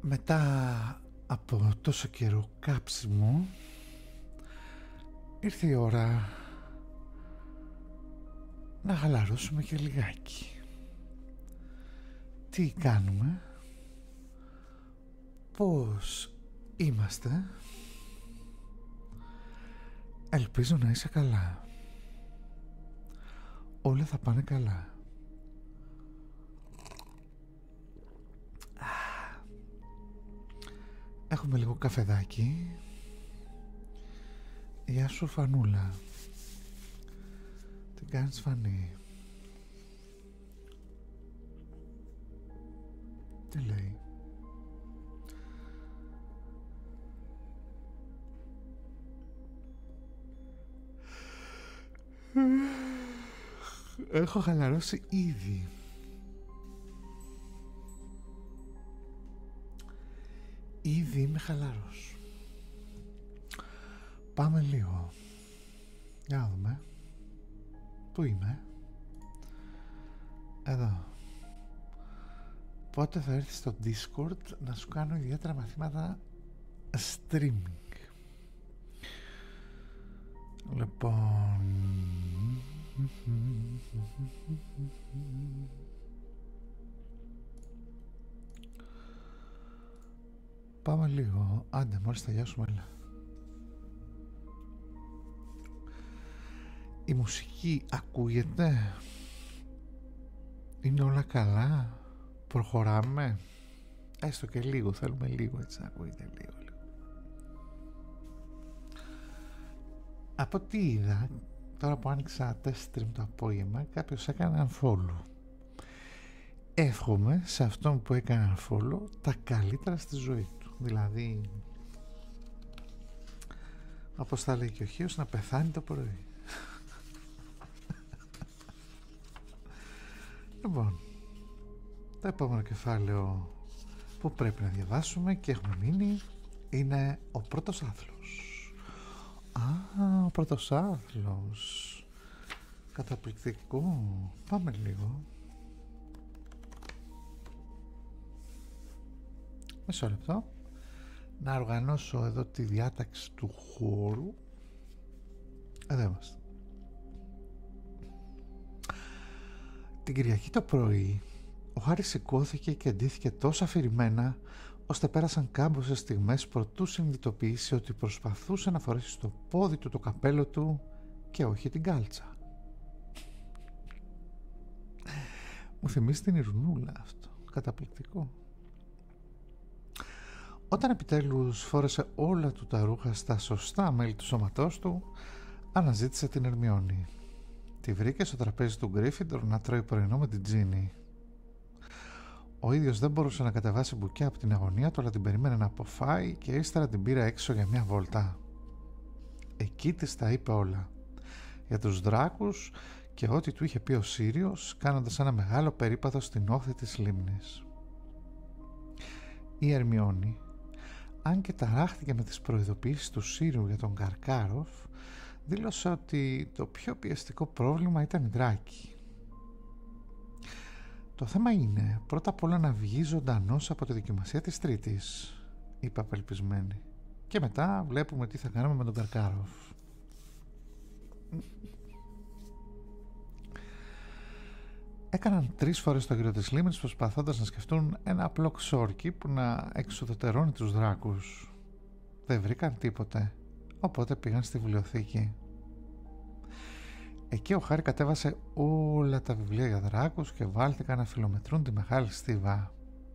Μετά από τόσο καιρό κάψιμο ήρθε η ώρα να χαλαρώσουμε και λιγάκι. Τι κάνουμε, πώς είμαστε? Ελπίζω να είσαι καλά. Όλα θα πάνε καλά. Έχουμε λίγο καφεδάκι. Γεια σου Φανούλα. Τι κάνεις Φανή? Τι λέει? Έχω χαλαρώσει ήδη. Ήδη είμαι χαλαρός. Πάμε λίγο. Για να δούμε. Πού είμαι? Εδώ. Πότε θα έρθεις στο Discord να σου κάνω ιδιαίτερα μαθήματα streaming? Λοιπόν, πάμε λίγο. Άντε μόλις τελειώσουμε, έλα. Η μουσική ακούγεται? Είναι όλα καλά? Προχωράμε? Έστω και λίγο, θέλουμε λίγο έτσι να ακούγεται λίγο. Από ό,τι είδα, τώρα που άνοιξα test stream το απόγευμα, κάποιος έκανε unfollow. Εύχομαι σε αυτόν που έκανε unfollow τα καλύτερα στη ζωή του. Δηλαδή, όπως θα λέει και ο Χίος, να πεθάνει το πρωί. Λοιπόν, το επόμενο κεφάλαιο που πρέπει να διαβάσουμε και έχουμε μείνει είναι ο πρώτος άθλος. Ο πρώτος άθλος. Καταπληκτικό. Πάμε λίγο. Μισό λεπτό. Να οργανώσω εδώ τη διάταξη του χώρου. Εδώ είμαστε. Την Κυριακή το πρωί ο Χάρης σηκώθηκε και ντύθηκε τόσο αφηρημένα ώστε πέρασαν κάμποσες στιγμές προτού συνειδητοποιήσει ότι προσπαθούσε να φορέσει στο πόδι του το καπέλο του και όχι την κάλτσα. Μου θυμίζει την Ειρηνούλα αυτό. Καταπληκτικό. Όταν επιτέλους φόρεσε όλα του τα ρούχα στα σωστά μέλη του σώματός του, αναζήτησε την Ερμιόνη. Τη βρήκε στο τραπέζι του Γκρίφιντορ να τρώει πρωινό με την Τζίνι. Ο ίδιος δεν μπορούσε να κατεβάσει μπουκιά από την αγωνία του, αλλά την περίμενε να αποφάει και ύστερα την πήρε έξω για μια βόλτα. Εκεί της τα είπε όλα. Για τους δράκους και ό,τι του είχε πει ο Σύριος, κάνοντας ένα μεγάλο περίπατο στην όχθη της λίμνης. Η Ερμιόνη, αν και ταράχτηκε με τις προειδοποιήσεις του Σύριου για τον Καρκάροφ, δήλωσε ότι το πιο πιεστικό πρόβλημα ήταν οι δράκοι. Το θέμα είναι πρώτα απ' όλα να βγει ζωντανός από τη δοκιμασία της Τρίτης, είπε απελπισμένη. Και μετά βλέπουμε τι θα κάνουμε με τον Καρκάροφ. Έκαναν 3 φορές το γύρο της λίμνης προσπαθώντας να σκεφτούν ένα απλό ξόρκι που να εξουδετερώνει τους δράκους. Δεν βρήκαν τίποτε, οπότε πήγαν στη βιβλιοθήκη. Εκεί ο Χάρη κατέβασε όλα τα βιβλία για δράκους και βάλθηκαν να φιλομετρούν τη μεγάλη στίβα.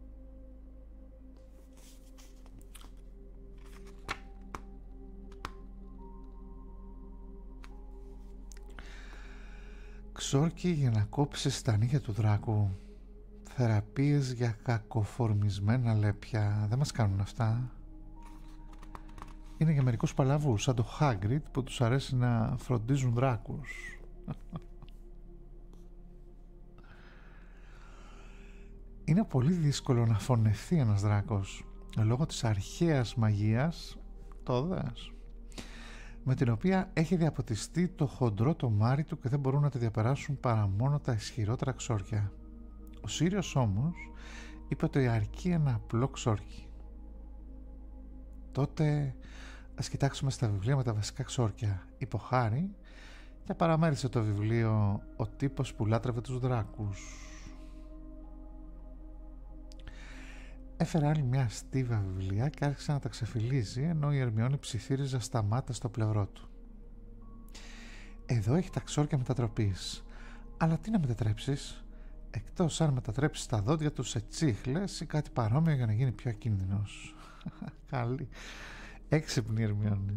Ξόρκι για να κόψεις τα νύχια του δράκου. Θεραπείες για κακοφορμισμένα λέπια. Δεν μας κάνουν αυτά. Είναι για μερικούς παλαβούς, σαν το Χάγκριτ που τους αρέσει να φροντίζουν δράκους. Είναι πολύ δύσκολο να φωνευτεί ένας δράκος λόγω της αρχαίας μαγείας, το δες, με την οποία έχει διαποτιστεί το χοντρό το μάρι του και δεν μπορούν να τη διαπεράσουν παρά μόνο τα ισχυρότερα ξόρκια. Ο Σύριος όμως είπε ότι αρκεί ένα απλό ξόρκι. Τότε ας κοιτάξουμε στα βιβλία με τα βασικά ξόρκια, είπε ο Χάρη και παραμέρισε το βιβλίο «Ο τύπος που λάτρευε τους δράκους». Έφερε άλλη μια στίβα βιβλία και άρχισε να τα ξεφυλίζει, ενώ η Ερμιόνη ψιθύριζε σταμάτα στο πλευρό του. «Εδώ έχει τα ξόρκια μετατροπής, αλλά τι να μετατρέψεις, εκτός αν μετατρέψεις τα δόντια του σε τσίχλες ή κάτι παρόμοιο για να γίνει πιο ακίνδυνος». Καλή, έξυπνη Ερμιόνη.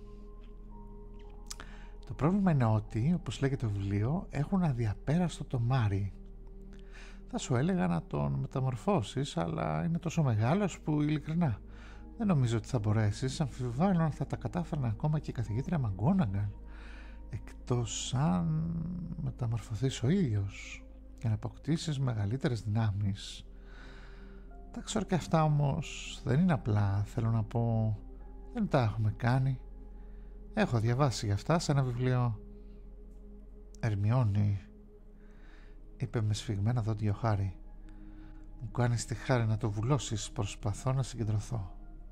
Το πρόβλημα είναι ότι, όπως λέγεται το βιβλίο, έχουν αδιαπέραστο το Μάρι. Θα σου έλεγα να τον μεταμορφώσεις, αλλά είναι τόσο μεγάλος που ειλικρινά δεν νομίζω ότι θα μπορέσεις. Αμφιβάλλω αν θα τα κατάφερνε ακόμα και η καθηγήτρια Μαγκόναγκαλ, εκτός αν μεταμορφωθείς ο ίδιος και να αποκτήσεις μεγαλύτερες δυνάμεις. Τα ξόρκια αυτά όμως δεν είναι απλά, θέλω να πω, δεν τα έχουμε κάνει. Έχω διαβάσει για αυτά σε ένα βιβλίο. Ερμιόνη, είπε με σφιγμένα δόντια ο Χάρη, μου κάνεις τη χάρη να το βουλώσεις, προσπαθώ να συγκεντρωθώ.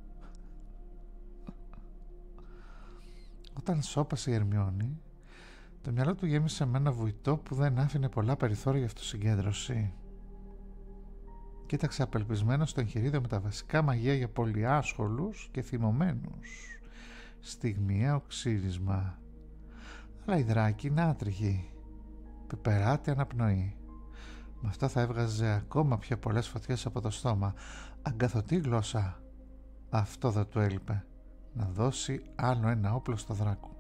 Όταν σώπασε η Ερμιόνη, το μυαλό του γέμισε με ένα βουητό που δεν άφηνε πολλά περιθώρια για αυτοσυγκέντρωση. Κοίταξε απελπισμένο στο εγχειρίδιο με τα βασικά μαγεία για πολυάσχολους και θυμωμένους. Στιγμιαίο ξύρισμα. Αλλά η δράκη είναι άτριγη. Πιπεράτη αναπνοή. Με αυτό θα έβγαζε ακόμα πιο πολλές φωτιές από το στόμα. Αγκαθωτή γλώσσα. Αυτό δεν του έλειπε. Να δώσει άλλο ένα όπλο στο δράκο.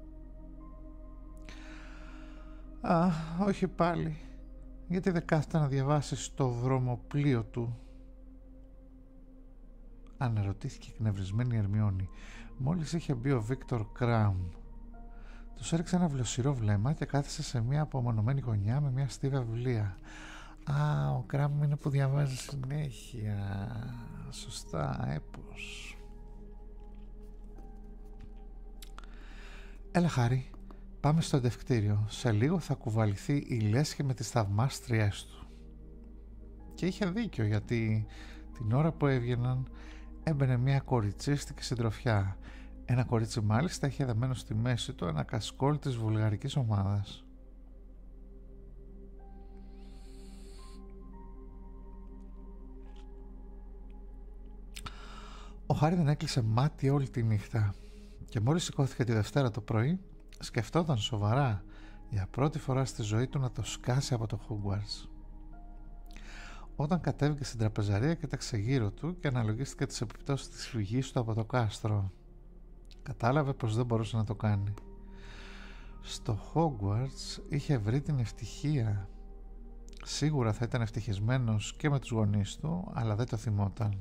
«Α, όχι πάλι. Γιατί δεν κάθεται να διαβάσεις το βρωμοπλοίο του?» αναρωτήθηκε εκνευρισμένη η Ερμιόνη. Μόλις είχε μπει ο Βίκτορ Κραμ. Τους έριξε ένα βλοσιρό βλέμμα και κάθισε σε μια απομονωμένη γωνιά με μια στίβα βιβλία. «Α, ο Κραμ είναι που διαβάζει συνέχεια. Σωστά, έπως». «Έλα Χάρη, πάμε στο εντευκτήριο. Σε λίγο θα κουβαληθεί η λέσχη με τις θαυμάστριές του». Και είχε δίκιο, γιατί την ώρα που έβγαιναν έμπαινε μια κοριτσίστικη συντροφιά. Ένα κορίτσι μάλιστα είχε δεμένο στη μέση του ένα κασκόλ της βουλγαρικής ομάδας. Ο Χάρη δεν έκλεισε μάτι όλη τη νύχτα και μόλις σηκώθηκε τη Δευτέρα το πρωί σκεφτόταν σοβαρά για πρώτη φορά στη ζωή του να το σκάσει από το Hogwarts. Όταν κατέβηκε στην τραπεζαρία κοίταξε γύρω του και αναλογίστηκε τις επιπτώσεις της φυγής του από το κάστρο. Κατάλαβε πως δεν μπορούσε να το κάνει. Στο Hogwarts είχε βρει την ευτυχία. Σίγουρα θα ήταν ευτυχισμένος και με τους γονείς του, αλλά δεν το θυμόταν.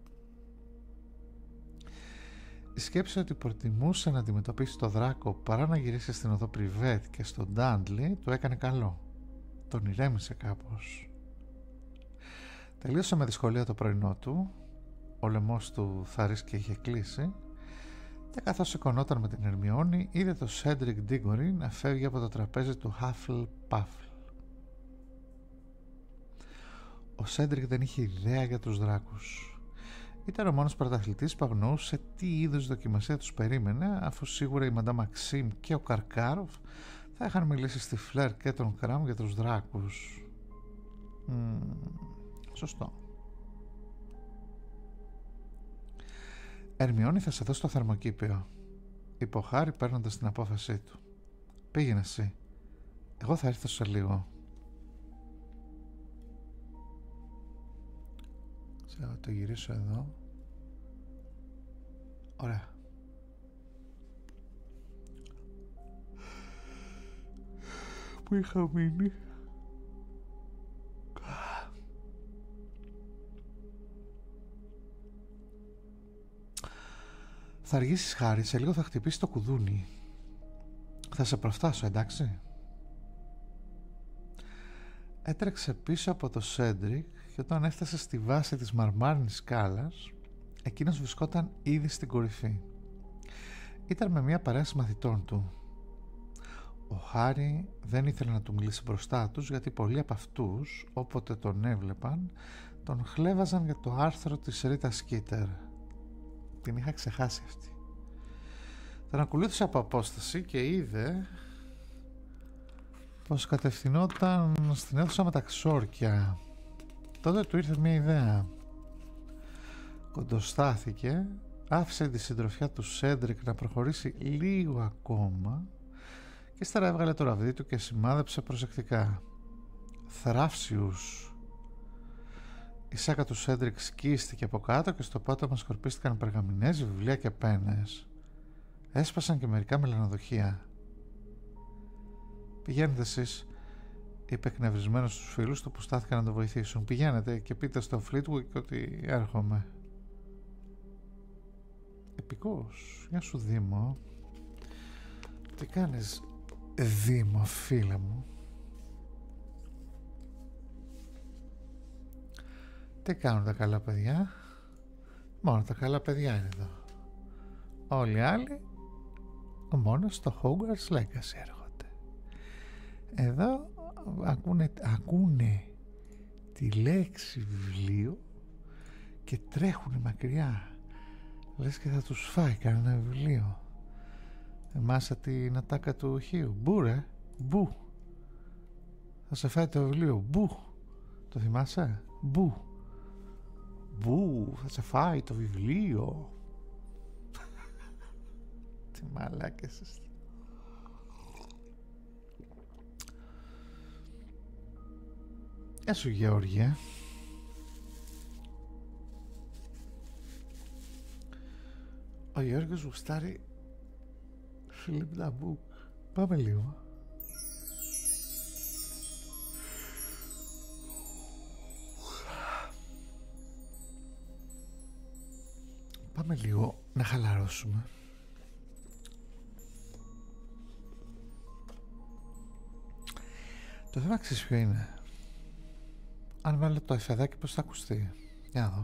Η σκέψη ότι προτιμούσε να αντιμετωπίσει το δράκο παρά να γυρίσει στην οδό Πριβέτ και στον Ντάντλι του έκανε καλό. Τον ηρέμησε κάπως. Τελείωσε με δυσκολία το πρωινό του. Ο λαιμός του θάρης και είχε κλείσει και καθώς σηκωνόταν με την Ερμιόνη είδε το Σέντρικ Ντίγκορι να φεύγει από το τραπέζι του Χάφλ Παφλ. Ο Σέντρικ δεν είχε ιδέα για τους δράκους. Ήταν ο μόνος πρωταθλητής που αγνοούσε τι είδους δοκιμασία τους περίμενε, αφού σίγουρα η Μαντά Μαξίμ και ο Καρκάροφ θα είχαν μιλήσει στη Φλερ και τον Κραμ για τους δράκους. Σωστό. «Ερμιόνη, θα σε δω στο θερμοκήπιο», είπε ο Χάρη παίρνοντας την απόφασή του. «Πήγαινε εσύ. Εγώ θα έρθω σε λίγο». Θα το γυρίσω εδώ. Ωραία. Πού είχα μείνει? Θα αργήσεις Χάρη, σε λίγο θα χτυπήσει το κουδούνι. Θα σε προφτάσω, εντάξει? Έτρεξε πίσω από το Σέντρικ και όταν έφτασε στη βάση της μαρμάρινης σκάλας, εκείνος βρισκόταν ήδη στην κορυφή. Ήταν με μια παρέα μαθητών του. Ο Χάρη δεν ήθελε να του μιλήσει μπροστά τους, γιατί πολλοί από αυτούς, όποτε τον έβλεπαν, τον χλέβαζαν για το άρθρο της Ρίτα Σκίτερ. Την είχα ξεχάσει αυτή. Τον ακολούθησε από απόσταση και είδε πως κατευθυνόταν στην αίθουσα με τα ξόρκια. Τότε του ήρθε μια ιδέα. Κοντοστάθηκε, άφησε τη συντροφιά του Σέντρικ να προχωρήσει λίγο ακόμα και ύστερα έβγαλε το ραβδί του και σημάδεψε προσεκτικά. Θράψιους. Η σάκα του Σέντρικ σκίστηκε από κάτω και στο πάτωμα σκορπίστηκαν περγαμηνές, βιβλία και πένες. Έσπασαν και μερικά μελανοδοχεία. «Πηγαίνετε εσείς», είπε εκνευρισμένος στους φίλους του που στάθηκαν να το βοηθήσουν. «Πηγαίνετε και πείτε στο Φλίτουικ ότι έρχομαι». «Επικός, γεια σου Δήμο». «Τι κάνεις Δήμο, φίλε μου?» «Τι κάνουν τα καλά παιδιά?» «Μόνο τα καλά παιδιά είναι εδώ. Όλοι οι άλλοι μόνο στο Hogwarts Legacy έρχονται. Εδώ ακούνε τη λέξη βιβλίο και τρέχουν μακριά, λες και θα τους φάει κανένα βιβλίο. Εμάσα την ατάκα του Χίου. Μπου ρε, μπου, θα σε φάει το βιβλίο. Μπου, το θυμάσαι? Μπου, μπου, θα σε φάει το βιβλίο. Τι μαλάκες είστε. Γεια σου Γεώργια. Ο Γιώργος γουστάρει Philip Labouk. Πάμε λίγο. Πάμε λίγο να χαλαρώσουμε. Το θέμα ξέρεις ποιο είναι? Αν βάλω το εφεδάκι πως θα ακουστεί. Για να δω.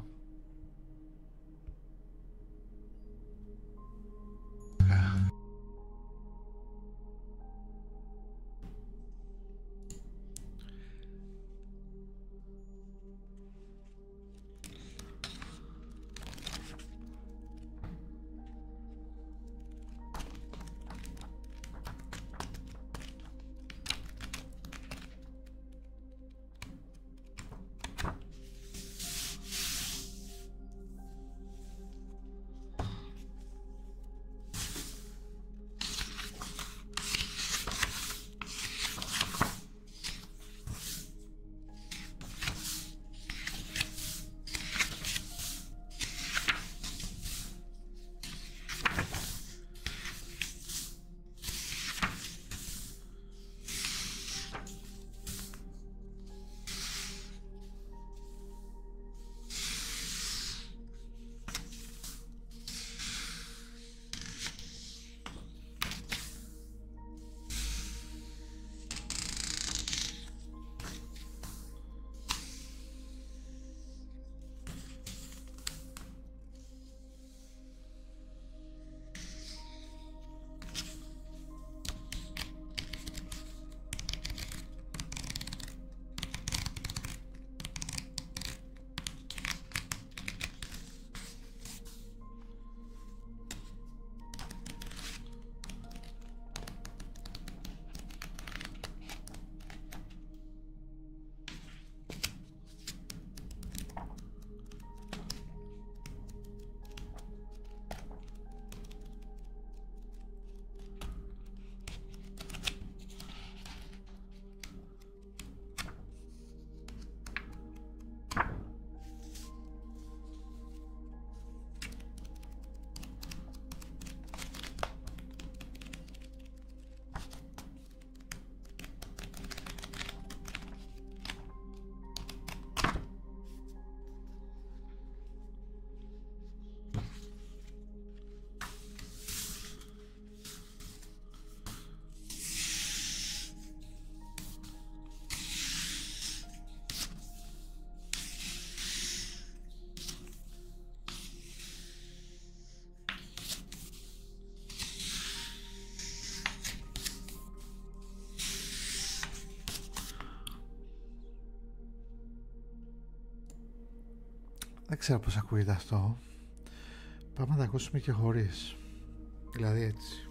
Δεν ξέρω πώς ακούγεται αυτό. Πάμε να τα ακούσουμε και χωρίς. Δηλαδή έτσι.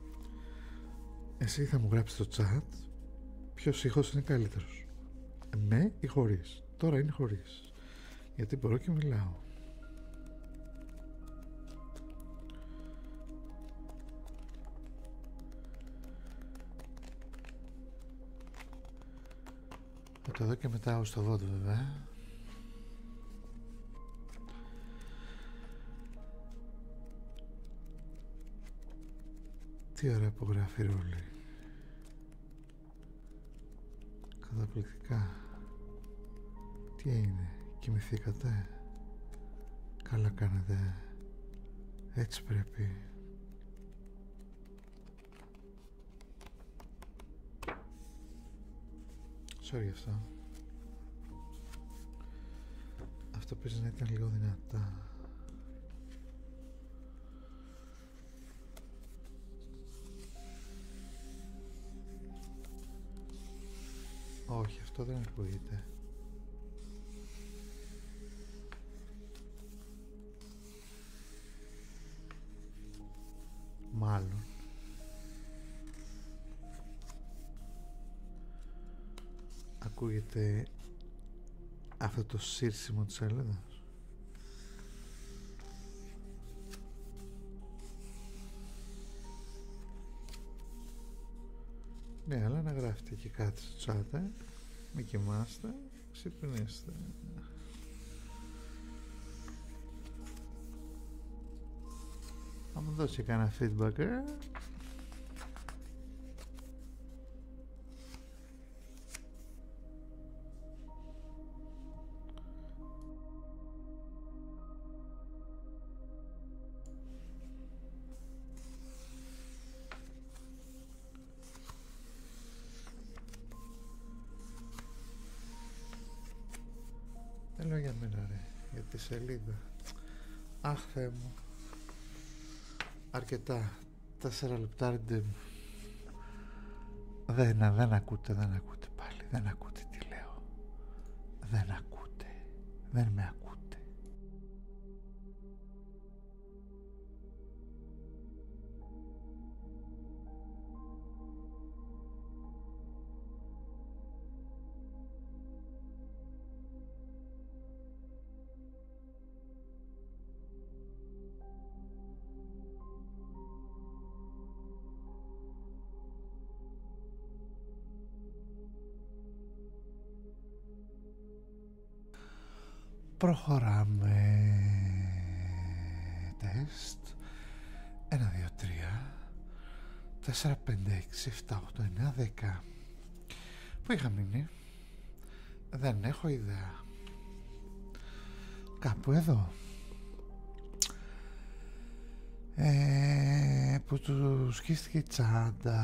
Εσύ θα μου γράψεις στο chat ποιος ήχος είναι καλύτερος. Με ή χωρίς. Τώρα είναι χωρίς. Γιατί μπορώ και μιλάω. Θα το δω και μετά στο βόντο βέβαια. Τι ωραία που γράφει ρόλη. Καταπληκτικά. Τι είναι, κοιμηθήκατε? Καλά κάνετε. Έτσι πρέπει. Sorry αυτό. Αυτό παίζει να ήταν λίγο δυνατά. Όχι, αυτό δεν ακούγεται. Μάλλον. Ακούγεται αυτό το σύρσιμο της σελίδας. Ναι, αλλά να γράφετε και κάτι στο chat, Μη κοιμάστε, ξυπνήστε. Θα μου δώσει κανένα feedback, Δεν λέω για μένα ρε, για τη σελίδα. Αχ Θεέ μου. Αρκετά. 4 λεπτά ρεντέμ. Δεν ακούτε πάλι. Δεν ακούτε τι λέω. Δεν ακούτε. Δεν με ακούτε. Προχωράμε. Τεστ. 1, 2, 3 4, 5, 6, 7, 8, 9, 10. Πού είχα μείνει? Δεν έχω ιδέα. Κάπου εδώ. Που του σκίστηκε η τσάντα.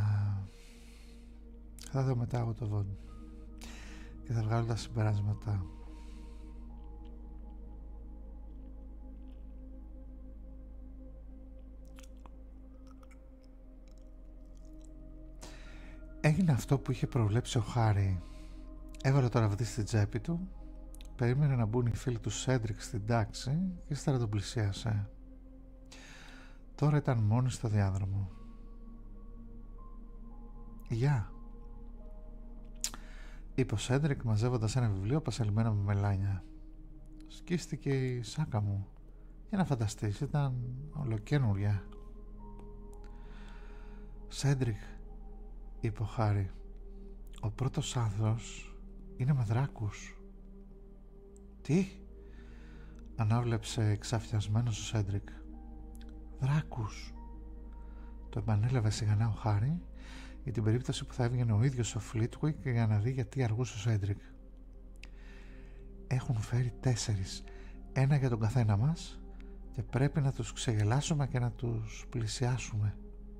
Θα δω μετά από το βόντ και θα βγάλω τα συμπεράσματα. Έγινε αυτό που είχε προβλέψει ο Χάρη. Έβαλε το ραβδί στην τσέπη του, περίμενε να μπουν οι φίλοι του Σέντρικ στην τάξη και ύστερα τον πλησίασε. Τώρα ήταν μόνοι στο διάδρομο. «Γεια», είπε ο Σέντρικ μαζεύοντας ένα βιβλίο πασαλιμένο με μελάνια. «Σκίστηκε η σάκα μου. Για να φανταστείς, ήταν ολοκαίνουρια». «Σέντρικ», είπε ο Χάρη, «ο πρώτος άνθρος είναι με δράκους». «Τι?» ανάβλεψε εξαφιασμένος ο Σέντρικ. «Δράκους», το επανέλαβε σιγανά ο Χάρη, για την περίπτωση που θα έβγαινε ο ίδιος ο Φλίτουικ για να δει γιατί αργούσε ο Σέντρικ. «Έχουν φέρει 4, ένα για τον καθένα μας, και πρέπει να τους ξεγελάσουμε και να τους πλησιάσουμε».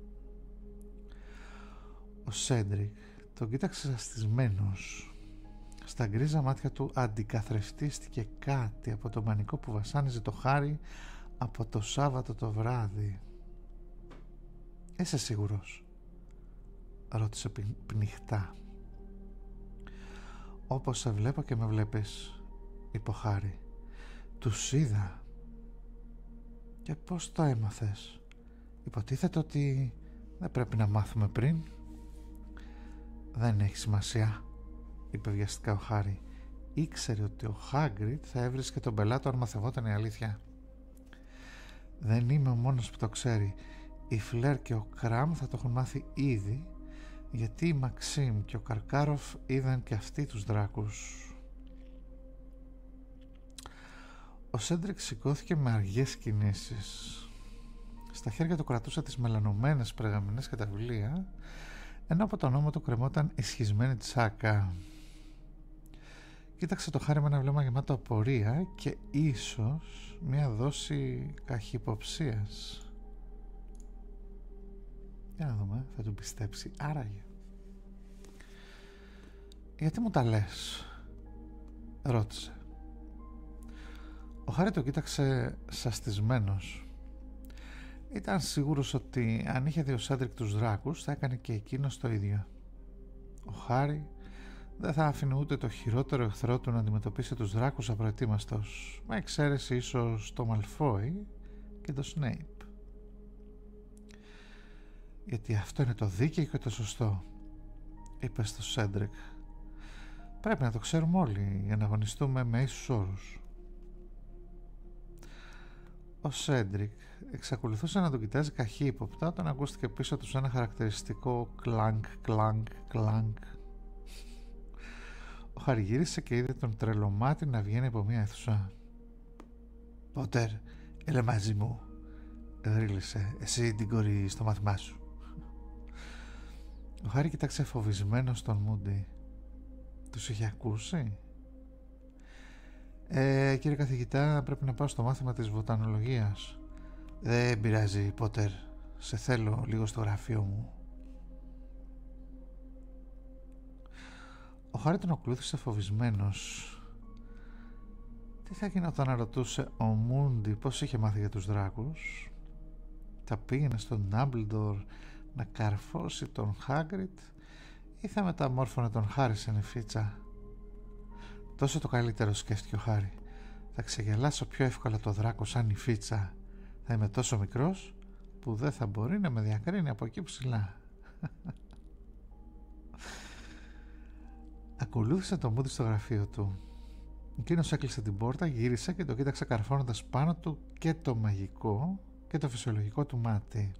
Ο Σέντρικ τον κοίταξε ζαστισμένος. Στα γκρίζα μάτια του αντικαθρεφτίστηκε κάτι από το μανικό που βασάνιζε το Χάρη από το Σάββατο το βράδυ. «Είσαι σίγουρος?» ρώτησε πνιχτά. «Όπως σε βλέπω και με βλέπεις», είπε ο Χάρη. «Τους είδα». Και πώς το έμαθες? Υποτίθεται ότι δεν πρέπει να μάθουμε πριν. Δεν έχει σημασία, είπε βιαστικά ο Χάρι. Ήξερε ότι ο Χάγκριτ θα έβρισκε τον πελάτο αν μαθευόταν η αλήθεια. Δεν είμαι ο μόνος που το ξέρει. Η Φλερ και ο Κραμ θα το έχουν μάθει ήδη, γιατί η Μαξίμ και ο Καρκάροφ είδαν και αυτοί τους δράκους. Ο Σέντρικ σηκώθηκε με αργές κινήσεις. Στα χέρια του κρατούσε τις μελανωμένες περγαμηνές και τα βιβλία, ενώ από τον ώμο του κρεμόταν ισχυσμένη τσάκα. Κοίταξε το Χάρι με ένα βλέμμα γεμάτο απορία και ίσως μια δόση καχυποψίας. Για να δούμε, θα του πιστέψει άραγε? «Γιατί μου τα λες?» ρώτησε. Ο Χάρι το κοίταξε σαστισμένος. Ήταν σίγουρος ότι αν είχε δει ο Σέντρικ τους δράκους θα έκανε και εκείνος το ίδιο. Ο Χάρι δεν θα άφηνε ούτε το χειρότερο εχθρό του να αντιμετωπίσει τους δράκους απροετοίμαστος, με εξαίρεση ίσως το Μαλφόι και το Σνέιπ. «Γιατί αυτό είναι το δίκαιο και το σωστό», είπε στο Σέντρικ. «Πρέπει να το ξέρουμε όλοι για να αγωνιστούμε με ίσους όρους». Ο Σέντρικ εξακολουθούσε να τον κοιτάζει καχύποπτα όταν ακούστηκε πίσω του ένα χαρακτηριστικό κλάνκ, κλάνκ, κλάνκ. Ο Χάρι γύρισε και είδε τον τρελομάτι να βγαίνει από μια αίθουσα. «Πότερ, έλα μαζί μου», γρίλησε, «εσύ την κόρη στο μάθημά σου». Ο Χάρι κοιτάξε φοβισμένος τον Μούντι. Τους είχε ακούσει? «Κύριε καθηγητά, πρέπει να πάω στο μάθημα της βοτανολογίας». «Δεν πειράζει, Πότερ, σε θέλω λίγο στο γραφείο μου». Ο Χάρι τον ακολούθησε φοβισμένος. Τι θα γινόταν να ρωτούσε ο Μούντι πώς είχε μάθει για τους δράκους? Θα πήγαινε στον Ντάμπλντορ να καρφώσει τον Χάγκριτ ή θα μεταμόρφωνε τον Χάρι σε νεφίτσα? Τόσο το καλύτερο, σκέφτηκε ο Χάρι. Θα ξεγελάσω πιο εύκολα το δράκο σαν νηφίτσα. Θα είμαι τόσο μικρός που δεν θα μπορεί να με διακρίνει από εκεί ψηλά. Ακολούθησε το Μούντι στο γραφείο του. Εκείνος έκλεισε την πόρτα, γύρισε και το κοίταξε καρφώνοντας πάνω του και το μαγικό και το φυσιολογικό του μάτι.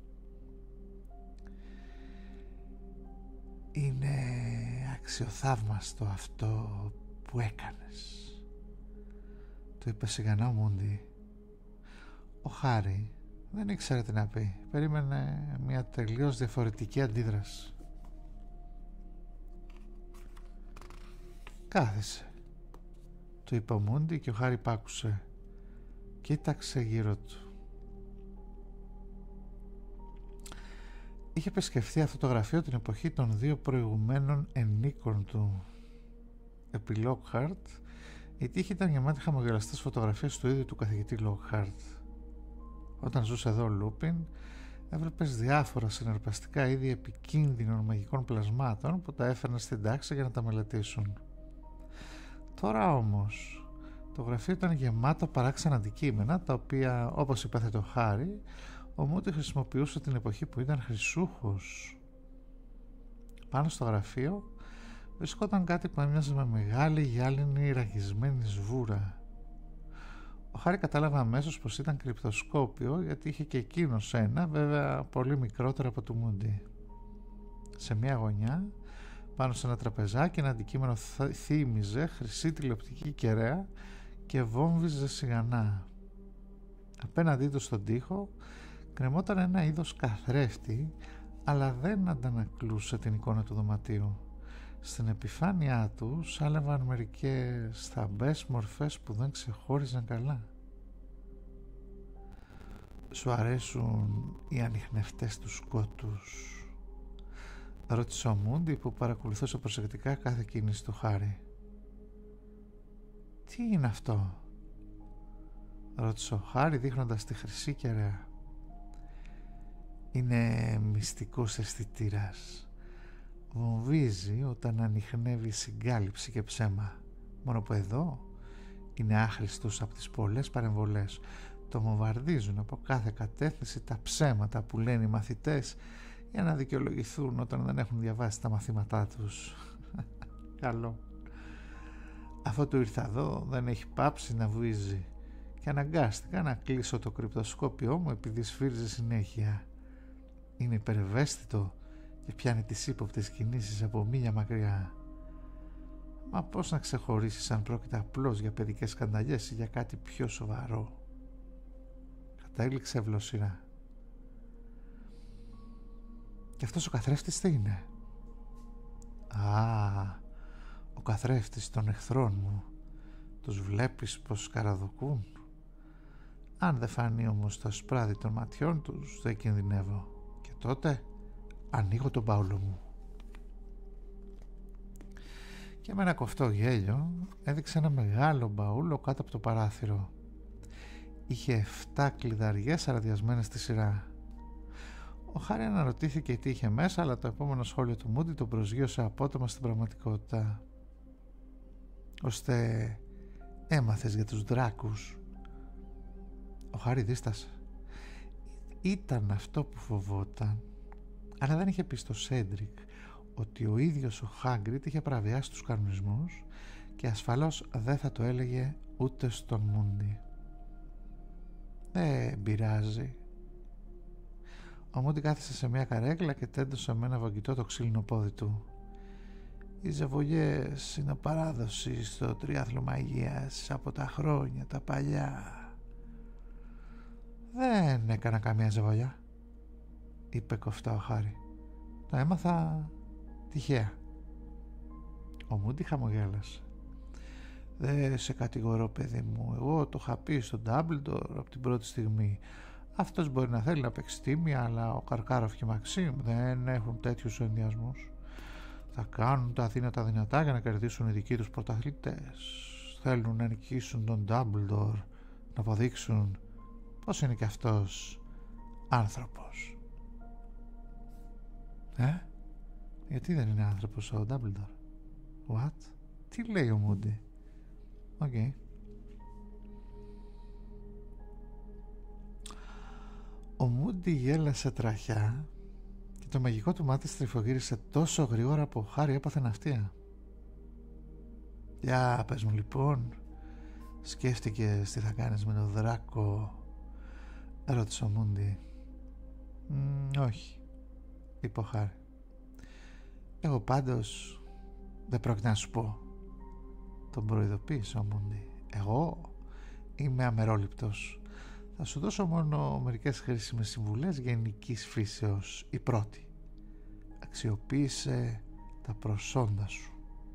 «Είναι αξιοθαύμαστο αυτό που έκανες», του είπε σιγανά ο Μούντι. Ο Χάρι δεν ήξερε τι να πει. Περίμενε μια τελείως διαφορετική αντίδραση. «Κάθισε», του είπε ο Μούντι και ο Χάρι πάκουσε. Κοίταξε γύρω του. Είχε επισκεφθεί αυτό το γραφείο την εποχή των δύο προηγουμένων ενίκων του. Επί Λόκχαρτ, η τύχη ήταν γεμάτη χαμογελαστές φωτογραφίες του ίδιου του καθηγητή Λόκχαρτ. Όταν ζούσε εδώ ο Λούπιν, έβλεπες διάφορα συναρπαστικά είδη επικίνδυνων μαγικών πλασμάτων που τα έφερναν στην τάξη για να τα μελετήσουν. Τώρα όμως, το γραφείο ήταν γεμάτο παράξενα αντικείμενα, τα οποία, όπως υπέθετε ο Χάρι, ο Μούντι χρησιμοποιούσε την εποχή που ήταν χρυσούχος. Πάνω στο γραφείο βρισκόταν κάτι που έμοιαζε με μεγάλη γυάλινη ραγισμένη σβούρα. Ο Χάρι κατάλαβε αμέσως πως ήταν κρυπτοσκόπιο, γιατί είχε και εκείνος ένα, βέβαια πολύ μικρότερο από του Μούντι. Σε μια γωνιά, πάνω σε ένα τραπεζάκι, ένα αντικείμενο θύμιζε χρυσή τηλεοπτική κεραία και βόμβιζε σιγανά. Απέναντί του στον τοίχο κρεμόταν ένα είδος καθρέφτη, αλλά δεν αντανακλούσε την εικόνα του δωματίου. Στην επιφάνειά του σάλευαν μερικές θαμπές μορφές που δεν ξεχώριζαν καλά. «Σου αρέσουν οι ανιχνευτές του σκότους?» ρώτησε ο Μούντι, που παρακολουθούσε προσεκτικά κάθε κίνηση του Χάρι. «Τι είναι αυτό?» ρώτησε ο Χάρι δείχνοντας τη χρυσή κεραία. «Είναι μυστικός αισθητήρας. Βομβίζει όταν ανιχνεύει συγκάλυψη και ψέμα. Μόνο που εδώ είναι άχρηστος από τις πολλές παρεμβολές. Το βομβαρδίζουν από κάθε κατεύθυνση τα ψέματα που λένε οι μαθητές για να δικαιολογηθούν όταν δεν έχουν διαβάσει τα μαθήματά τους. Καλό. Αφού του ήρθα εδώ δεν έχει πάψει να βουίζει και αναγκάστηκα να κλείσω το κρυπτοσκόπιό μου επειδή σφύριζε συνέχεια. Είναι υπερευαίσθητο και πιάνει τις ύποπτες κινήσεις από μίλια μακριά. Μα πώς να ξεχωρίσεις αν πρόκειται απλώς για παιδικές σκανταλιές ή για κάτι πιο σοβαρό? Κατέληξε ευλοσίρα. Και αυτός ο καθρέφτης τι είναι? Ο καθρέφτης των εχθρών μου. Τους βλέπεις πως καραδοκούν? Αν δεν φανεί όμως το σπράδι των ματιών τους, δεν κινδυνεύω. Και τότε ανοίγω τον μπάουλο μου. Και με ένα κοφτό γέλιο έδειξε ένα μεγάλο μπαούλο κάτω από το παράθυρο. Είχε 7 κλειδαριές αραδιασμένες στη σειρά. Ο Χάρη αναρωτήθηκε τι είχε μέσα, αλλά το επόμενο σχόλιο του Μούντι τον προσγείωσε απότομα στην πραγματικότητα. «Ώστε έμαθες για τους δράκους?» Ο Χάρη δίστασε. Ήταν αυτό που φοβόταν, αλλά δεν είχε πει στο Σέντρικ ότι ο ίδιος ο Χάγκριτ είχε παραβιάσει τους κανονισμούς και ασφαλώς δεν θα το έλεγε ούτε στον Μούντι. «Δεν πειράζει». Ο Μούντι κάθισε σε μια καρέκλα και τέντωσε με ένα βαγγιτό το ξύλινο πόδι του. «Οι ζεβολιές είναι παράδοση στο τριάθλο μαγείας από τα χρόνια τα παλιά». «Δεν έκανα καμία ζεβολιά», είπε κοφτά ο Χάρη. «Το έμαθα τυχαία». Ο Μούντι χαμογέλασε. «Δεν σε κατηγορώ, παιδί μου. Εγώ το είχα πει στον Ντάμπλντορ από την πρώτη στιγμή. Αυτός μπορεί να θέλει να παίξει τίμια, αλλά ο Καρκάροφ και η Μαξίμ δεν έχουν τέτοιους ενδιασμούς. Θα κάνουν τα αδύνατα δυνατά για να κερδίσουν οι δικοί τους πρωταθλητές. Θέλουν να νικήσουν τον Ντάμπλντορ, να αποδείξουν πως είναι και αυτός άνθρωπος». Γιατί δεν είναι άνθρωπος ο Ντάμπλντορ? What? Τι λέει ο Μούντι? Οκ. Ο Μούντι γέλασε τραχιά και το μαγικό του μάτι στριφογύρισε τόσο γρήγορα που ο Χάρη έπαθε ναυτία. «Για πες μου λοιπόν, σκέφτηκες τι θα κάνεις με τον δράκο?» ρώτησε ο Μούντι. «Όχι», είπε ο Χάρη. «Εγώ πάντως δεν πρόκειται να σου πω». Τον προειδοποίησε ο Μούντι. «Εγώ είμαι αμερόληπτος. Θα σου δώσω μόνο μερικές χρήσιμες συμβουλές γενικής φύσεως. Η πρώτη: αξιοποίησε τα προσόντα σου».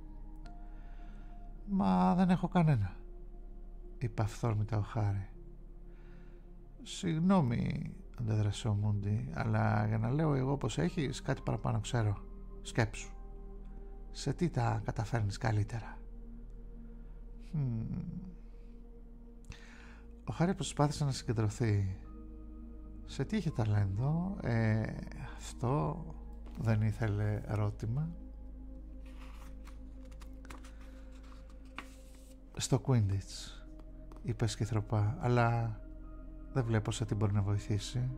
«Μα δεν έχω κανένα», είπε αυθόρμητα ο Χάρη. «Συγγνώμη», αντέδρασε ο Μούντι, «αλλά για να λέω εγώ πως έχεις, κάτι παραπάνω ξέρω. Σκέψου. Σε τι τα καταφέρνεις καλύτερα?» Ο Χάρη προσπάθησε να συγκεντρωθεί. Σε τι είχε ταλέντο? Αυτό δεν ήθελε ερώτημα. «Στο Quidditch», είπε σκυθροπά, «αλλά δεν βλέπω σε τι μπορεί να βοηθήσει».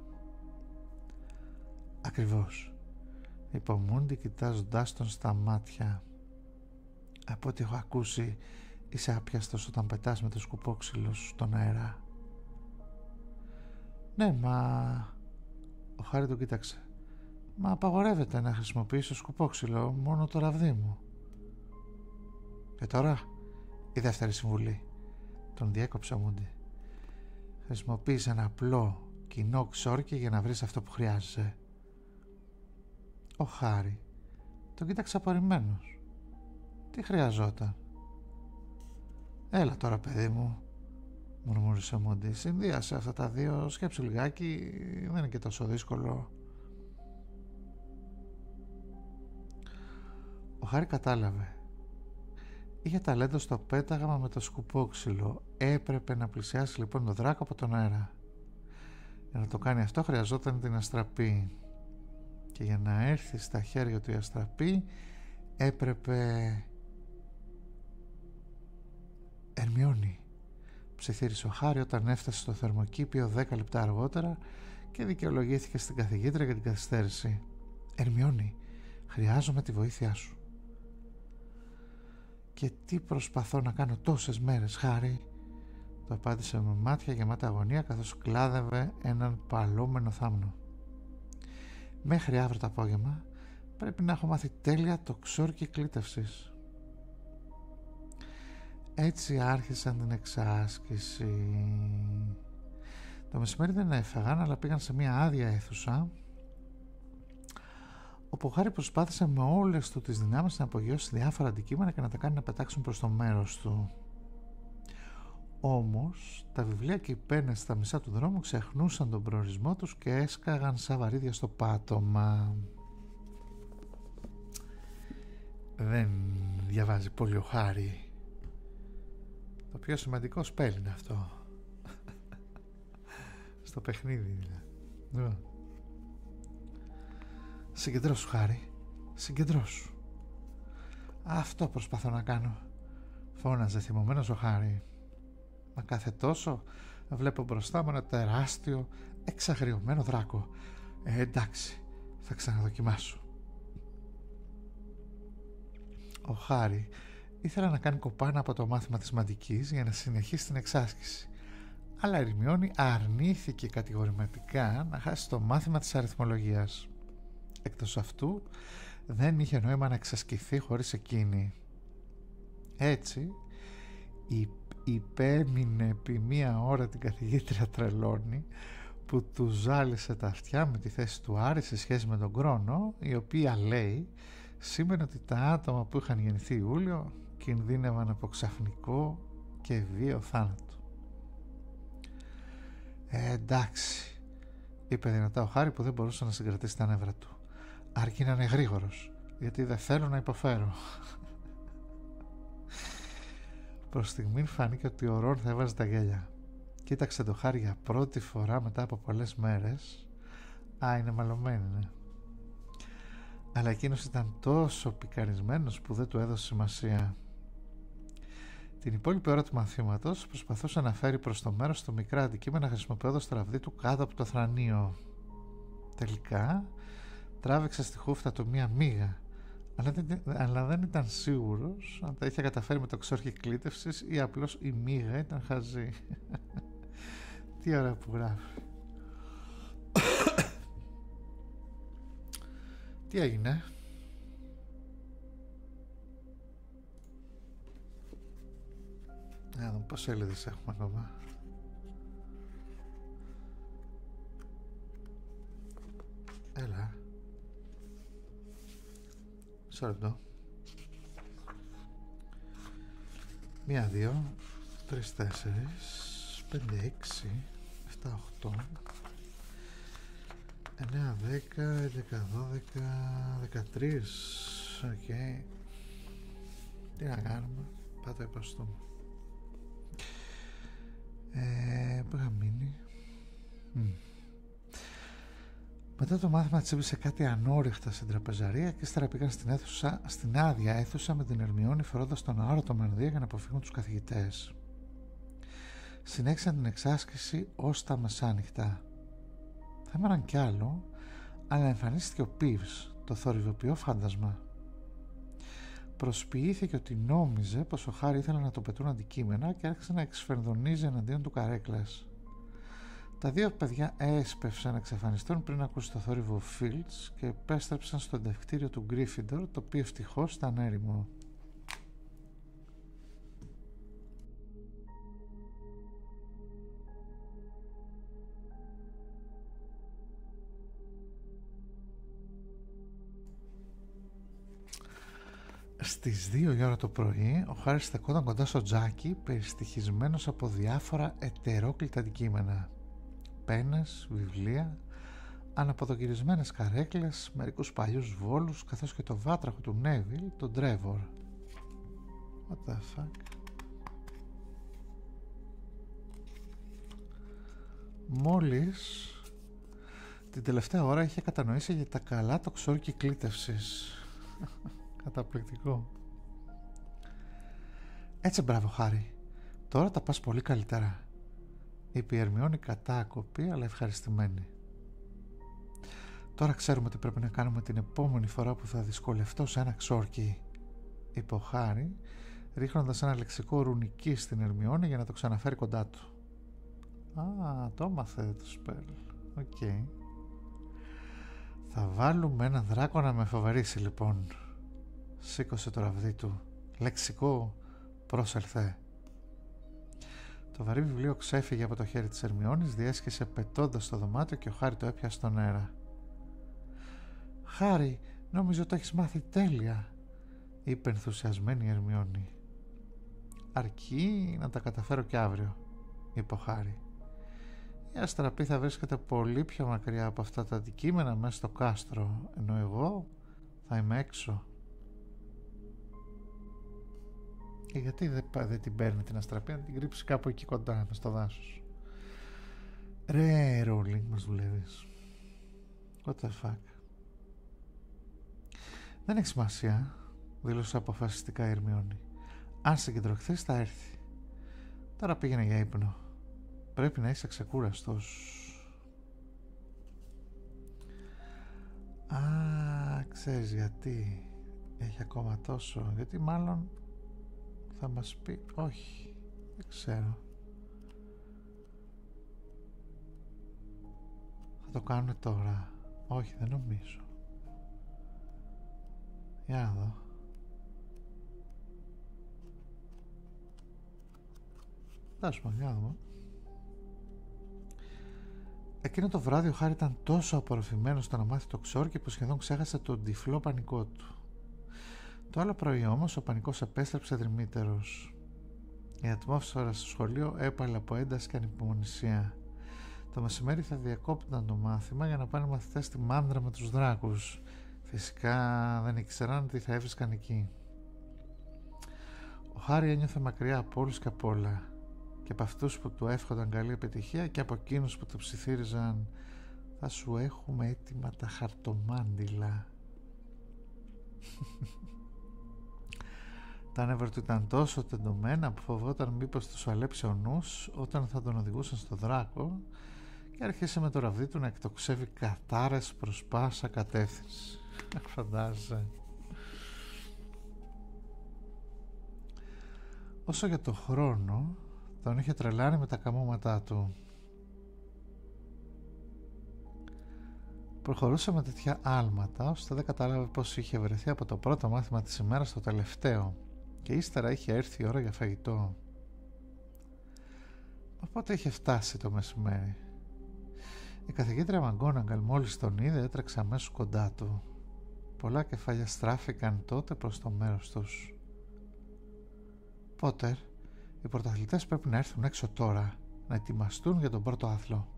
«Ακριβώς», είπε ο Μούντι κοιτάζοντάς τον στα μάτια. «Από ό,τι έχω ακούσει, είσαι άπιαστος όταν πετάς με το σκουπόξυλο στον αέρα». «Ναι, μα...» Ο Χάρη τον κοίταξε. «Μα απαγορεύεται να χρησιμοποιήσω σκουπόξυλο, μόνο το ραβδί μου». «Και τώρα η δεύτερη συμβουλή», τον διέκοψε ο Μούντι. «Χρησιμοποίησε ένα απλό κοινό ξόρκι για να βρεις αυτό που χρειάζεσαι». Ο Χάρη τον κοίταξε απορριμμένος. Τι χρειαζόταν? «Έλα τώρα, παιδί μου», μουρμούρισε ο Μούντι, «συνδύασε αυτά τα δύο, σκέψου λιγάκι, δεν είναι και τόσο δύσκολο». Ο Χάρη κατάλαβε. Είχε ταλέντο στο πέταγμα με το σκουπόξυλο. Έπρεπε να πλησιάσει λοιπόν τον δράκο από τον αέρα. Για να το κάνει αυτό χρειαζόταν την αστραπή. Και για να έρθει στα χέρια του η αστραπή έπρεπε... «Ερμιόνη, ψιθύρισε ο Χάρη όταν έφτασε στο θερμοκήπιο 10 λεπτά αργότερα και δικαιολογήθηκε στην καθηγήτρια για την καθυστέρηση. «Ερμιόνη, χρειάζομαι τη βοήθειά σου». «Και τι προσπαθώ να κάνω τόσες μέρες, Χάρη?» Το απάντησε με μάτια γεμάτα αγωνία καθώς κλάδευε έναν παλόμενο θάμνο. «Μέχρι αύριο το απόγευμα πρέπει να έχω μάθει τέλεια το ξόρκι κλήτευσης». Έτσι άρχισαν την εξάσκηση. Το μεσημέρι δεν έφεγαν, αλλά πήγαν σε μια άδεια αίθουσα όπου ο Χάρη προσπάθησε με όλες του τις δυνάμεις να απογειώσει διάφορα αντικείμενα και να τα κάνει να πετάξουν προς το μέρος του. Όμως τα βιβλία και οι πένες στα μισά του δρόμου ξεχνούσαν τον προορισμό τους και έσκαγαν σαν βαρύδια στο πάτωμα. Δεν διαβάζει πολύ ο Χάρη. Το πιο σημαντικό σπέλ είναι αυτό. Στο παιχνίδι δηλαδή. Συγκεντρώσου, Χάρη, συγκεντρώσου. Αυτό προσπαθώ να κάνω, φώναζε θυμωμένος ο Χάρη. Μα κάθε τόσο βλέπω μπροστά μου ένα τεράστιο εξαγριωμένο δράκο. Εντάξει, θα ξαναδοκιμάσω. Ο Χάρη ήθελε να κάνει κοπάνα από το μάθημα της μαντικής για να συνεχίσει την εξάσκηση, αλλά η Ερμιόνη αρνήθηκε κατηγορηματικά να χάσει το μάθημα της αριθμολογίας. Εκτός αυτού δεν είχε νόημα να εξασκηθεί χωρίς εκείνη. Έτσι υπέμεινε επί μία ώρα την καθηγήτρια Τρελώνη, που του ζάλισε τα αυτιά με τη θέση του Άρη σε σχέση με τον Κρόνο, η οποία λέει σήμαινε ότι τα άτομα που είχαν γεννηθεί Ιούλιο κινδύνευαν από ξαφνικό και βίαιο θάνατο. Εντάξει, είπε δυνατά ο Χάρη, που δεν μπορούσε να συγκρατήσει τα νεύρα του. Αρκεί να είναι γρήγορος, γιατί δεν θέλω να υποφέρω. Προς στιγμήν φάνηκε ότι ο Ρον θα έβαζε τα γέλια. Κοίταξε το Χάρη για πρώτη φορά μετά από πολλές μέρες. Είναι μαλωμένη, ναι. Αλλά εκείνος ήταν τόσο πικαρισμένος που δεν του έδωσε σημασία. Την υπόλοιπη ώρα του μαθήματος προσπαθούσε να φέρει προς το μέρος το μικρά αντικείμενα χρησιμοποιώντας το ραβδί του κάτω από το θρανείο. Τελικά τράβηξε στη χούφτα του μία μύγα, αλλά δεν ήταν σίγουρος αν τα είχε καταφέρει με το ξόρκι κλήτευσης ή απλώς η μύγα ήταν χαζή. Τι ωραία που γράφει. Τι έγινε? Να δούμε πόσες σελίδες έχουμε ακόμα. Έλα. Μισό λεπτό. 1, 2, 3, 4, 5, 6, 7, 8, 9, 10, 11, 12, 13. Οκ. Τι να κάνουμε? Πάτε υποστούμε. Πού είχα μείνει? Μετά το μάθημα τσίπησε κάτι ανόρυχτα στην τραπεζαρία και ύστερα πήγαν στην άδεια αίθουσα με την Ερμιόνη, φορώντας τον αόρατο μανδύα για να αποφύγουν τους καθηγητές. Συνέχισαν την εξάσκηση ως τα μεσάνυχτα. Θα έμεναν κι άλλο, αλλά εμφανίστηκε ο Πίβς, το θορυβοποιό φάντασμα. Προσποιήθηκε ότι νόμιζε πως ο Χάρη ήθελε να το πετούν αντικείμενα και άρχισε να εξφενδονίζει εναντίον του καρέκλας. Τα δύο παιδιά έσπευσαν να εξαφανιστούν πριν ακούσει το θόρυβο ο Φίλτς και επέστρεψαν στο εντευκτήριο του Γκρίφιντορ, το οποίο ευτυχώς ήταν έρημο. Στις 2 η ώρα το πρωί ο Χάρης στεκόταν κοντά στο τζάκι, περιστοιχισμένος από διάφορα ετερόκλητα αντικείμενα. Πένες, βιβλία, αναποδογυρισμένες καρέκλες, μερικούς παλιούς βόλους, καθώς και το βάτραχο του Νέβιλ, τον Τρέβορ. What the fuck? Μόλις την τελευταία ώρα είχε κατανοήσει για τα καλά το ξόρκι κλήτευσης. Καταπληκτικό. Έτσι, μπράβο Χάρη, «Τώρα τα πας πολύ καλύτερα», είπε η Ερμιόνη κατάκοπη αλλά ευχαριστημένη. «Τώρα ξέρουμε τι πρέπει να κάνουμε την επόμενη φορά που θα δυσκολευτώ σε ένα ξόρκι», είπε ο Χάρη, ρίχνοντας ένα λεξικό ρουνική στην Ερμιόνη για να το ξαναφέρει κοντά του. «Α, το έμαθε το σπέλ. Οκ. Θα βάλουμε έναν δράκο να με φοβερήσει λοιπόν». Σήκωσε το ραβδί του. «Λεξικό, πρόσελθε». Το βαρύ βιβλίο ξέφυγε από το χέρι της Ερμιόνης, διέσχισε πετώντας στο δωμάτιο και ο Χάρη το έπιασε στον αέρα. «Χάρη, νομίζω το έχεις μάθει τέλεια», είπε ενθουσιασμένη η Ερμιόνη. «Αρκεί να τα καταφέρω κι αύριο», είπε ο Χάρη. «Η αστραπή θα βρίσκεται πολύ πιο μακριά από αυτά τα αντικείμενα μέσα στο κάστρο, ενώ εγώ θα είμαι έξω». «Και γιατί δεν την παίρνει την αστραπή να την κρύψει κάπου εκεί κοντά μες στο δάσος?» «Ρε Ρόλινγκ, μας δουλεύεις. What the fuck». «Δεν έχει σημασία», δήλωσε αποφασιστικά η Ερμιόνη. «Αν συγκεντρωθείς θα έρθει. Τώρα πήγαινε για ύπνο. Πρέπει να είσαι ξεκούραστος». «Α, ξέρεις γιατί έχει ακόμα τόσο? Γιατί μάλλον θα μας πει...» «Όχι, δεν ξέρω. Θα το κάνουμε τώρα». «Όχι, δεν νομίζω. Για να δω». Δάσουμε, για να δω. Εκείνο το βράδυ ο Χάρη ήταν τόσο απορροφημένος στο να μάθει το ξόρκι που σχεδόν ξέχασε τον τυφλό πανικό του. Το άλλο πρωί όμως ο πανικός επέστρεψε δρυμύτερος. Η ατμόσφαιρα στο σχολείο έπαλε από ένταση και ανυπομονησία. Το μεσημέρι θα διακόπτονταν το μάθημα για να πάνε οι μαθητές στη μάνδρα με τους δράκους. Φυσικά δεν ήξεραν τι θα έβρισκαν εκεί. Ο Χάρη ένιωθε μακριά από όλους και από όλα, και από αυτούς που του εύχονταν καλή επιτυχία και από εκείνους που του ψιθύριζαν «Θα σου έχουμε έτοιμα τα χαρτομάντιλα». Τα νεύρα του ήταν τόσο τεντωμένα που φοβόταν μήπως του αλέψει ο νους όταν θα τον οδηγούσαν στο δράκο, και άρχισε με το ραβδί του να εκτοξεύει κατάρες προς πάσα κατεύθυνση. Φαντάζεσαι. Όσο για το χρόνο, τον είχε τρελάνει με τα καμώματά του. Προχωρούσε με τέτοια άλματα ώστε δεν κατάλαβε πως είχε βρεθεί από το πρώτο μάθημα της ημέρας στο τελευταίο, και ύστερα είχε έρθει η ώρα για φαγητό. Οπότε είχε φτάσει το μεσημέρι. Η καθηγήτρια Μαγκόναγκαλ μόλις τον είδε έτρεξε αμέσως κοντά του. Πολλά κεφάλια στράφηκαν τότε προς το μέρος τους. «Πότερ, οι πρωταθλητές πρέπει να έρθουν έξω τώρα, να ετοιμαστούν για τον πρώτο άθλο».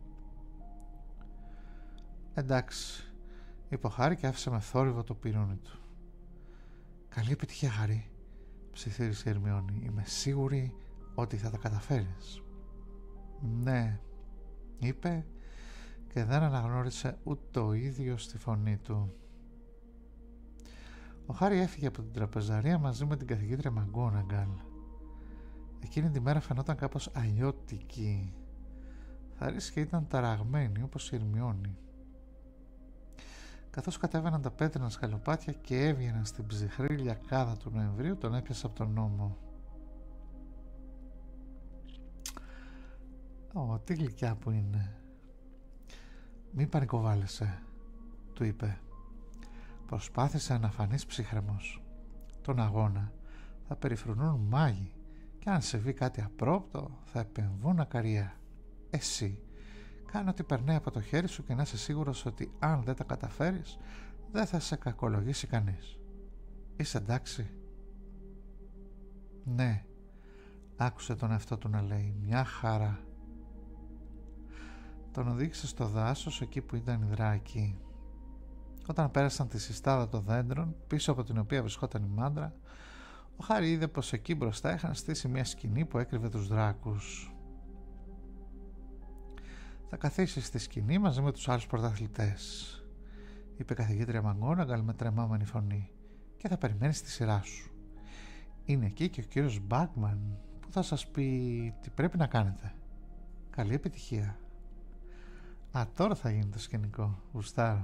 «Εντάξει», είπε ο Χάρη και άφησε με θόρυβο το πυρούνι του. «Καλή επιτυχία, Χάρη», ψιθύρισε η Ερμιόνη. «Είμαι σίγουρη ότι θα τα καταφέρεις». «Ναι», είπε, και δεν αναγνώρισε ούτε ο ίδιος τη φωνή του. Ο Χάρη έφυγε από την τραπεζαρία μαζί με την καθηγήτρια Μαγκόναγκαλ. Εκείνη τη μέρα φαινόταν κάπως αλλιώτικη. Θα ρίσκε ήταν ταραγμένη όπως η Ερμιόνη. Καθώς κατέβαιναν τα πέτρινα σκαλοπάτια και έβγαιναν στην ψυχρή λιακάδα του Νοεμβρίου, τον έπιασε από τον ώμο. «Ω, τι γλυκιά που είναι». «Μην πανικοβάλλεσαι», του είπε. «Προσπάθησε να φανείς ψύχρεμος. Τον αγώνα θα περιφρονούν μάγοι, και αν συμβεί κάτι απρόπτο θα επεμβούν ακαριά. Εσύ κάνε ό,τι περνάει από το χέρι σου και να είσαι σίγουρος ότι αν δεν τα καταφέρεις δεν θα σε κακολογήσει κανείς. Είσαι εντάξει?» «Ναι», άκουσε τον εαυτό του να λέει, «μια χαρά». Τον οδήγησε στο δάσος, εκεί που ήταν οι δράκοι. Όταν πέρασαν τη συστάδα των δέντρων, πίσω από την οποία βρισκόταν η μάντρα, ο Χάρη είδε πως εκεί μπροστά είχαν στήσει μια σκηνή που έκρυβε τους δράκους. «Θα καθίσεις στη σκηνή μαζί με τους άλλους πρωταθλητές», είπε η καθηγήτρια Μαγκόναγκαλ με τρεμάμενη φωνή, «και θα περιμένεις τη σειρά σου. Είναι εκεί και ο κύριος Μπάκμαν που που θα σας πει τι πρέπει να κάνετε. Καλή επιτυχία. Τώρα θα γίνει το σκηνικό. Γουστάρω.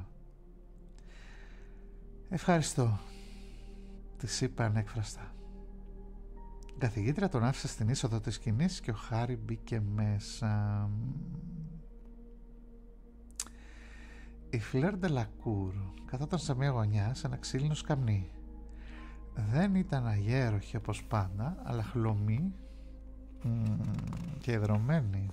Ευχαριστώ, της είπε ανέκφραστα. Η καθηγήτρια τον άφησε στην είσοδο της σκηνής και ο Χάρη μπήκε μέσα. Η Φλερ Ντελακούρ καθόταν σε μια γωνιά σε ένα ξύλινο σκαμνί. Δεν ήταν αγέροχη όπως πάντα, αλλά χλωμή και εδρωμένη.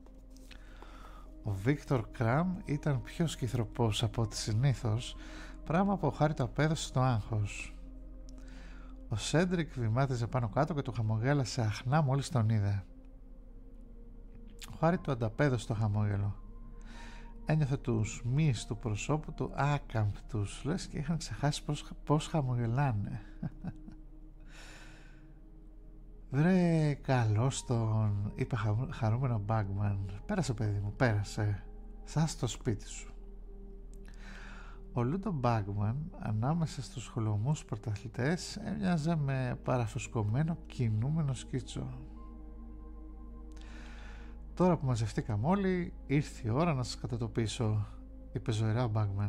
Ο Βίκτορ Κραμ ήταν πιο σκυθροπός από ό,τι συνήθως, πράγμα που ο Χάρη το απέδωσε στο άγχος. Ο Σέντρικ βημάτιζε πάνω κάτω και του χαμογέλασε αχνά μόλις τον είδε. Ο Χάρη του ανταπέδωσε το χαμόγελο. Ένιωθε τους μυς του προσώπου του άκαμπτους, λες και είχαν ξεχάσει πώς χαμογελάνε. «Βρε, καλώς τον», είπε χαρούμενο Μπάγκμαν. «Πέρασε, παιδί μου, πέρασε. Σας στο σπίτι σου». Ο Λούντο Μπάγκμαν, ανάμεσα στους χολωμούς πρωταθλητές, έμοιαζε με παραφουσκωμένο κινούμενο σκίτσο. «Τώρα που μαζευτήκαμε όλοι, ήρθε η ώρα να σας κατατοπίσω», είπε ζωηρά ο Μπάγκμαν.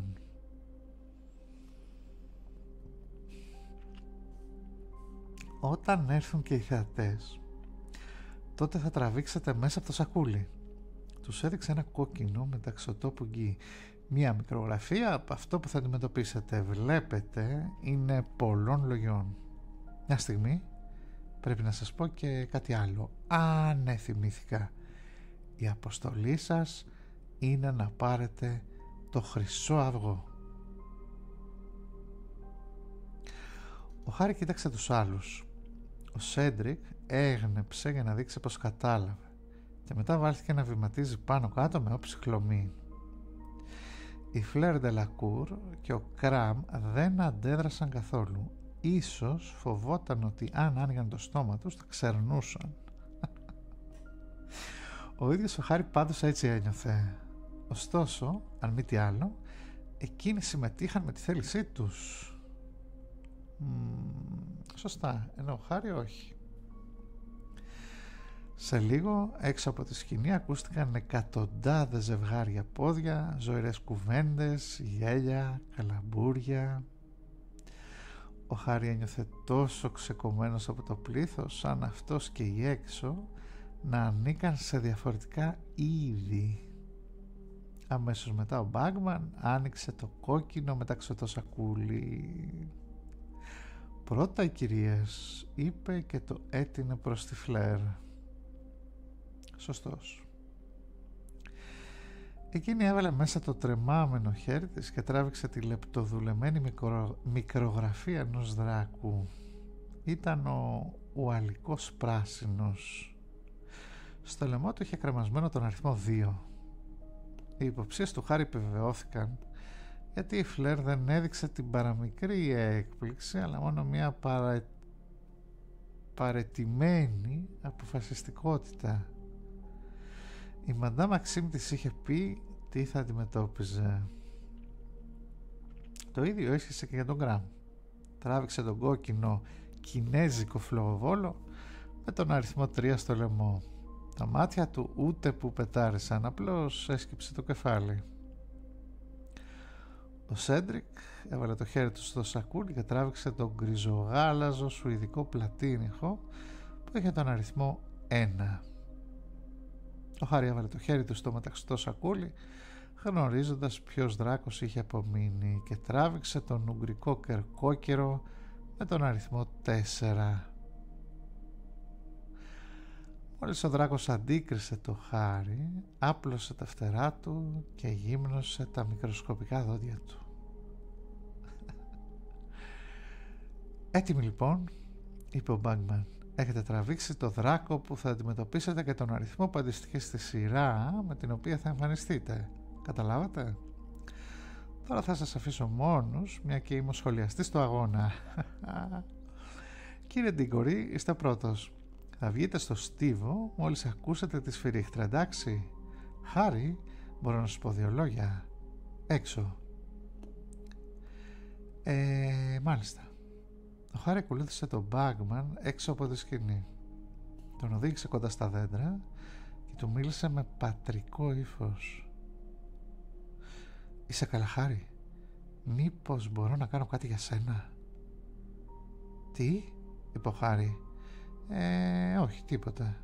«Όταν έρθουν και οι θεατές, τότε θα τραβήξετε μέσα από το σακούλι». Τους έδειξε ένα κόκκινο μεταξωτό πουγγί. «Μία μικρογραφία από αυτό που θα αντιμετωπίσετε. Βλέπετε, είναι πολλών λογιών. Μια στιγμή, πρέπει να σας πω και κάτι άλλο. Ναι, θυμήθηκα. Η αποστολή σας είναι να πάρετε το χρυσό αυγό». Ο Χάρη κοίταξε τους άλλους. Ο Σέντρικ έγνεψε για να δείξει πως κατάλαβε και μετά βάλθηκε να βηματίζει πάνω κάτω με όψη χλωμή. Η Φλερ Ντελακούρ και ο Κραμ δεν αντέδρασαν καθόλου. Ίσως φοβόταν ότι αν άνοιγαν το στόμα τους θα ξερνούσαν. Ο ίδιος ο Χάρη πάντως έτσι ένιωθε. Ωστόσο, αν μη τι άλλο, εκείνοι συμμετείχαν με τη θέλησή τους. Σωστά, ενώ ο Χάρη όχι. Σε λίγο, έξω από τη σκηνή, ακούστηκαν εκατοντάδες ζευγάρια πόδια, ζωηρές κουβέντες, γέλια, καλαμπούρια. Ο Χάρη ένιωθε τόσο ξεκομμένος από το πλήθος, σαν αυτός και οι έξω να ανήκαν σε διαφορετικά είδη. Αμέσως μετά ο Μπάγκμαν άνοιξε το κόκκινο μεταξωτό σακούλι. «Πρώτα οι κυρίες», είπε και το έτεινε προς τη Φλερ. Σωστός. Εκείνη έβαλε μέσα το τρεμάμενο χέρι της και τράβηξε τη λεπτοδουλεμένη μικρογραφία ενός δράκου. Ήταν ο ουαλικός πράσινος. Στο λαιμό του είχε κρεμασμένο τον αριθμό 2. Οι υποψίες του Χάρη επιβεβαιώθηκαν, γιατί η Φλερ δεν έδειξε την παραμικρή έκπληξη, αλλά μόνο μια παρετημένη αποφασιστικότητα. Η Μαντά Μαξίμ της είχε πει τι θα αντιμετώπιζε. Το ίδιο ίσχυσε και για τον Γκραμ. Τράβηξε τον κόκκινο κινέζικο φλογοβόλο με τον αριθμό 3 στο λαιμό. Τα μάτια του ούτε που πετάρισαν, απλώς έσκυψε το κεφάλι. Ο Σέντρικ έβαλε το χέρι του στο σακούλι και τράβηξε τον γκριζογάλαζο σουηδικό πλατίνιχο που είχε τον αριθμό 1. Ο Χάρη έβαλε το χέρι του στο μεταξωτό σακούλι, γνωρίζοντας ποιος δράκος είχε απομείνει, και τράβηξε τον ουγγρικό κερκόκερο με τον αριθμό 4. Μόλις ο δράκος αντίκρισε το Χάρη, άπλωσε τα φτερά του και γύμνωσε τα μικροσκοπικά δόντια του. «Έτοιμοι λοιπόν», είπε ο Μπάγκμαν. «Έχετε τραβήξει το δράκο που θα αντιμετωπίσετε και τον αριθμό που αντιστοιχεί στη σειρά με την οποία θα εμφανιστείτε. Καταλάβατε? Τώρα θα σας αφήσω μόνους, μια και είμαι ο σχολιαστής του αγώνα. Κύριε Ντίγκορη, είστε πρώτος. Θα βγείτε στο στίβο μόλις ακούσετε τη σφυρίχτρα, εντάξει? Χάρη, μπορώ να σου πω 2 λόγια? Έξω». Μάλιστα. Ο Χάρη ακολούθησε τον Μπάγκμαν έξω από τη σκηνή. Τον οδήγησε κοντά στα δέντρα και του μίλησε με πατρικό ύφος. «Είσαι καλά, Χάρη? Μήπως μπορώ να κάνω κάτι για σένα?» «Τι?» είπε ο Χάρη. Όχι, τίποτα».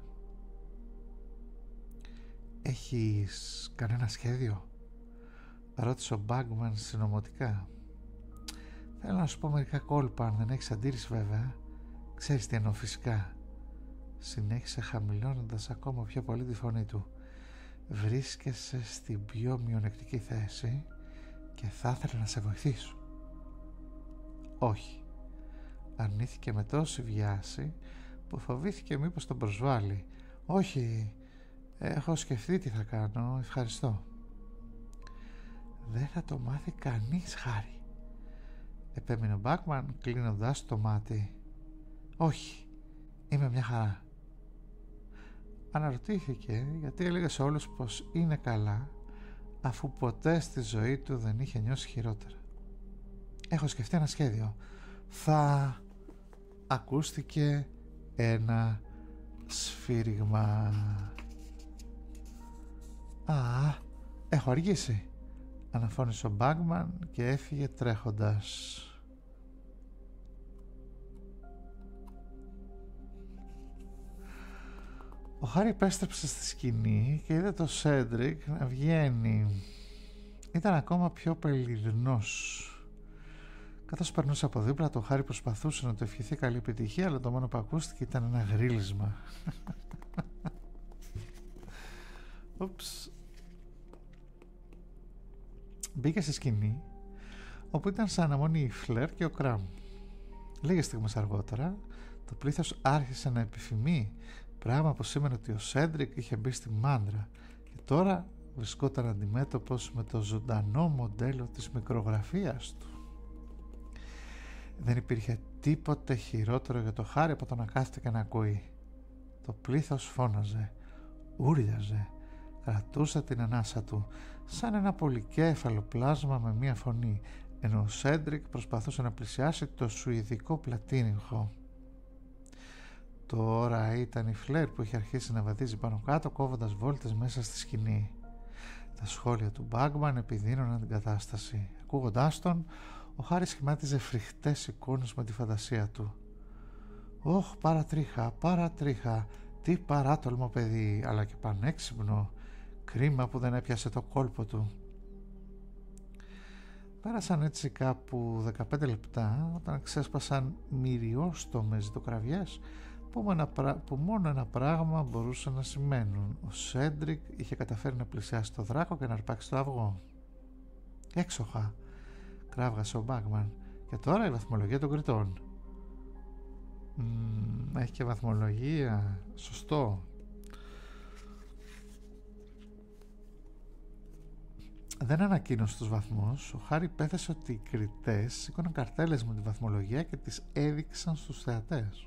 «Έχεις κανένα σχέδιο?» ρώτησε ο Μπάγκμαν συνωμοτικά. «Θέλω να σου πω μερικά κόλπα, αν δεν έχεις αντίρρηση βέβαια». «Ξέρεις τι εννοώ φυσικά», συνέχισε χαμηλώνοντας ακόμα πιο πολύ τη φωνή του. «Βρίσκεσαι στην πιο μειονεκτική θέση και θα ήθελα να σε βοηθήσω». «Όχι», αρνήθηκε με τόση βιάση που φοβήθηκε μήπως τον προσβάλλει. «Όχι, έχω σκεφτεί τι θα κάνω, ευχαριστώ». «Δεν θα το μάθει κανείς, Χάρη», επέμεινε ο Μπάκμαν κλείνοντας το μάτι. «Όχι, είμαι μια χαρά». Αναρωτήθηκε γιατί έλεγε σε όλους πως είναι καλά, αφού ποτέ στη ζωή του δεν είχε νιώσει χειρότερα. «Έχω σκεφτεί ένα σχέδιο. Θα...» Ακούστηκε ένα σφύριγμα. «Α, έχω αργήσει», αναφώνησε ο Μπάγκμαν και έφυγε τρέχοντας. Ο Χάρη επέστρεψε στη σκηνή και είδε το Σέντρικ να βγαίνει. Ήταν ακόμα πιο πελιδνός. Καθώς περνούσε από δίπλα, το Χάρη προσπαθούσε να του ευχηθεί καλή επιτυχία, αλλά το μόνο που ακούστηκε ήταν ένα γρίλισμα. Μπήκε στη σκηνή, όπου ήταν σαν αναμονή η Φλερ και ο Κραμ. Λίγες στιγμές αργότερα, το πλήθος άρχισε να επιφημεί, πράγμα που σήμαινε ότι ο Σέντρικ είχε μπει στη μάντρα και τώρα βρισκόταν αντιμέτωπος με το ζωντανό μοντέλο της μικρογραφίας του. Δεν υπήρχε τίποτε χειρότερο για το Χάρη από το να κάθεται και να ακούει. Το πλήθος φώναζε, ούριαζε, κρατούσε την ανάσα του σαν ένα πολυκέφαλο πλάσμα με μία φωνή, ενώ ο Σέντρικ προσπαθούσε να πλησιάσει το σουηδικό πλατίνιγχο. Τώρα ήταν η Φλερ που είχε αρχίσει να βαδίζει πάνω κάτω, κόβοντας βόλτες μέσα στη σκηνή. Τα σχόλια του Μπάγκμαν επιδίνωναν την κατάσταση. Ακούγοντάς τον, ο Χάρη σχημάτιζε φρικτές εικόνες με τη φαντασία του. «Ωχ, παρατρίχα, τι παράτολμο παιδί, αλλά και πανέξυπνο. Κρίμα που δεν έπιασε το κόλπο του». Πέρασαν έτσι κάπου 15 λεπτά όταν ξέσπασαν μυριόστομες ζητοκραυγές που μόνο ένα πράγμα μπορούσε να σημαίνουν. Ο Σέντρικ είχε καταφέρει να πλησιάσει το δράκο και να αρπάξει το αυγό. «Έξοχα», κράβγασε ο Μπάγκμαν. «Και τώρα η βαθμολογία των κριτών». Έχει και βαθμολογία, σωστό. Δεν ανακοίνωσε τους βαθμούς. Ο Χάρη πέθεσε ότι οι κριτές σήκωναν καρτέλες με τη βαθμολογία και τις έδειξαν στους θεατές.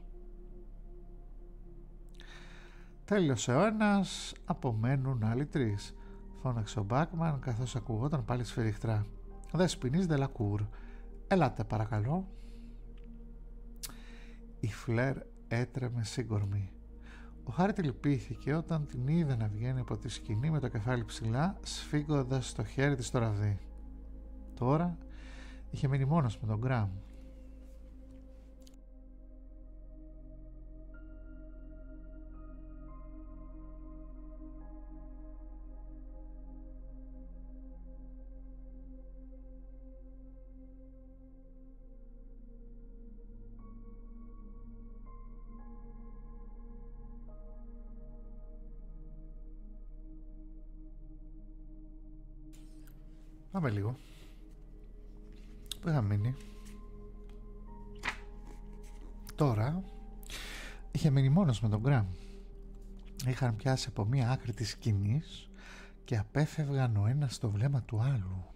«Τέλειωσε ο ένας, απομένουν άλλοι 3», φώναξε ο Μπάκμαν καθώς ακουγόταν πάλι σφυρίχτρα. «Δεσποινής Ντελακούρ, ελάτε παρακαλώ». Η Φλερ έτρεμε σύγκορμη. Ο Χάρη τη λυπήθηκε όταν την είδε να βγαίνει από τη σκηνή με το κεφάλι ψηλά, σφίγγοντας το χέρι της στο ραβδί. Τώρα είχε μείνει μόνος με τον Γκραμ. Πάμε λίγο. Πού είχα μείνει? Τώρα είχε μείνει μόνος με τον Γκραμ. Είχαν πιάσει από μία άκρη της σκηνής και απέφευγαν ο ένας το βλέμμα του άλλου.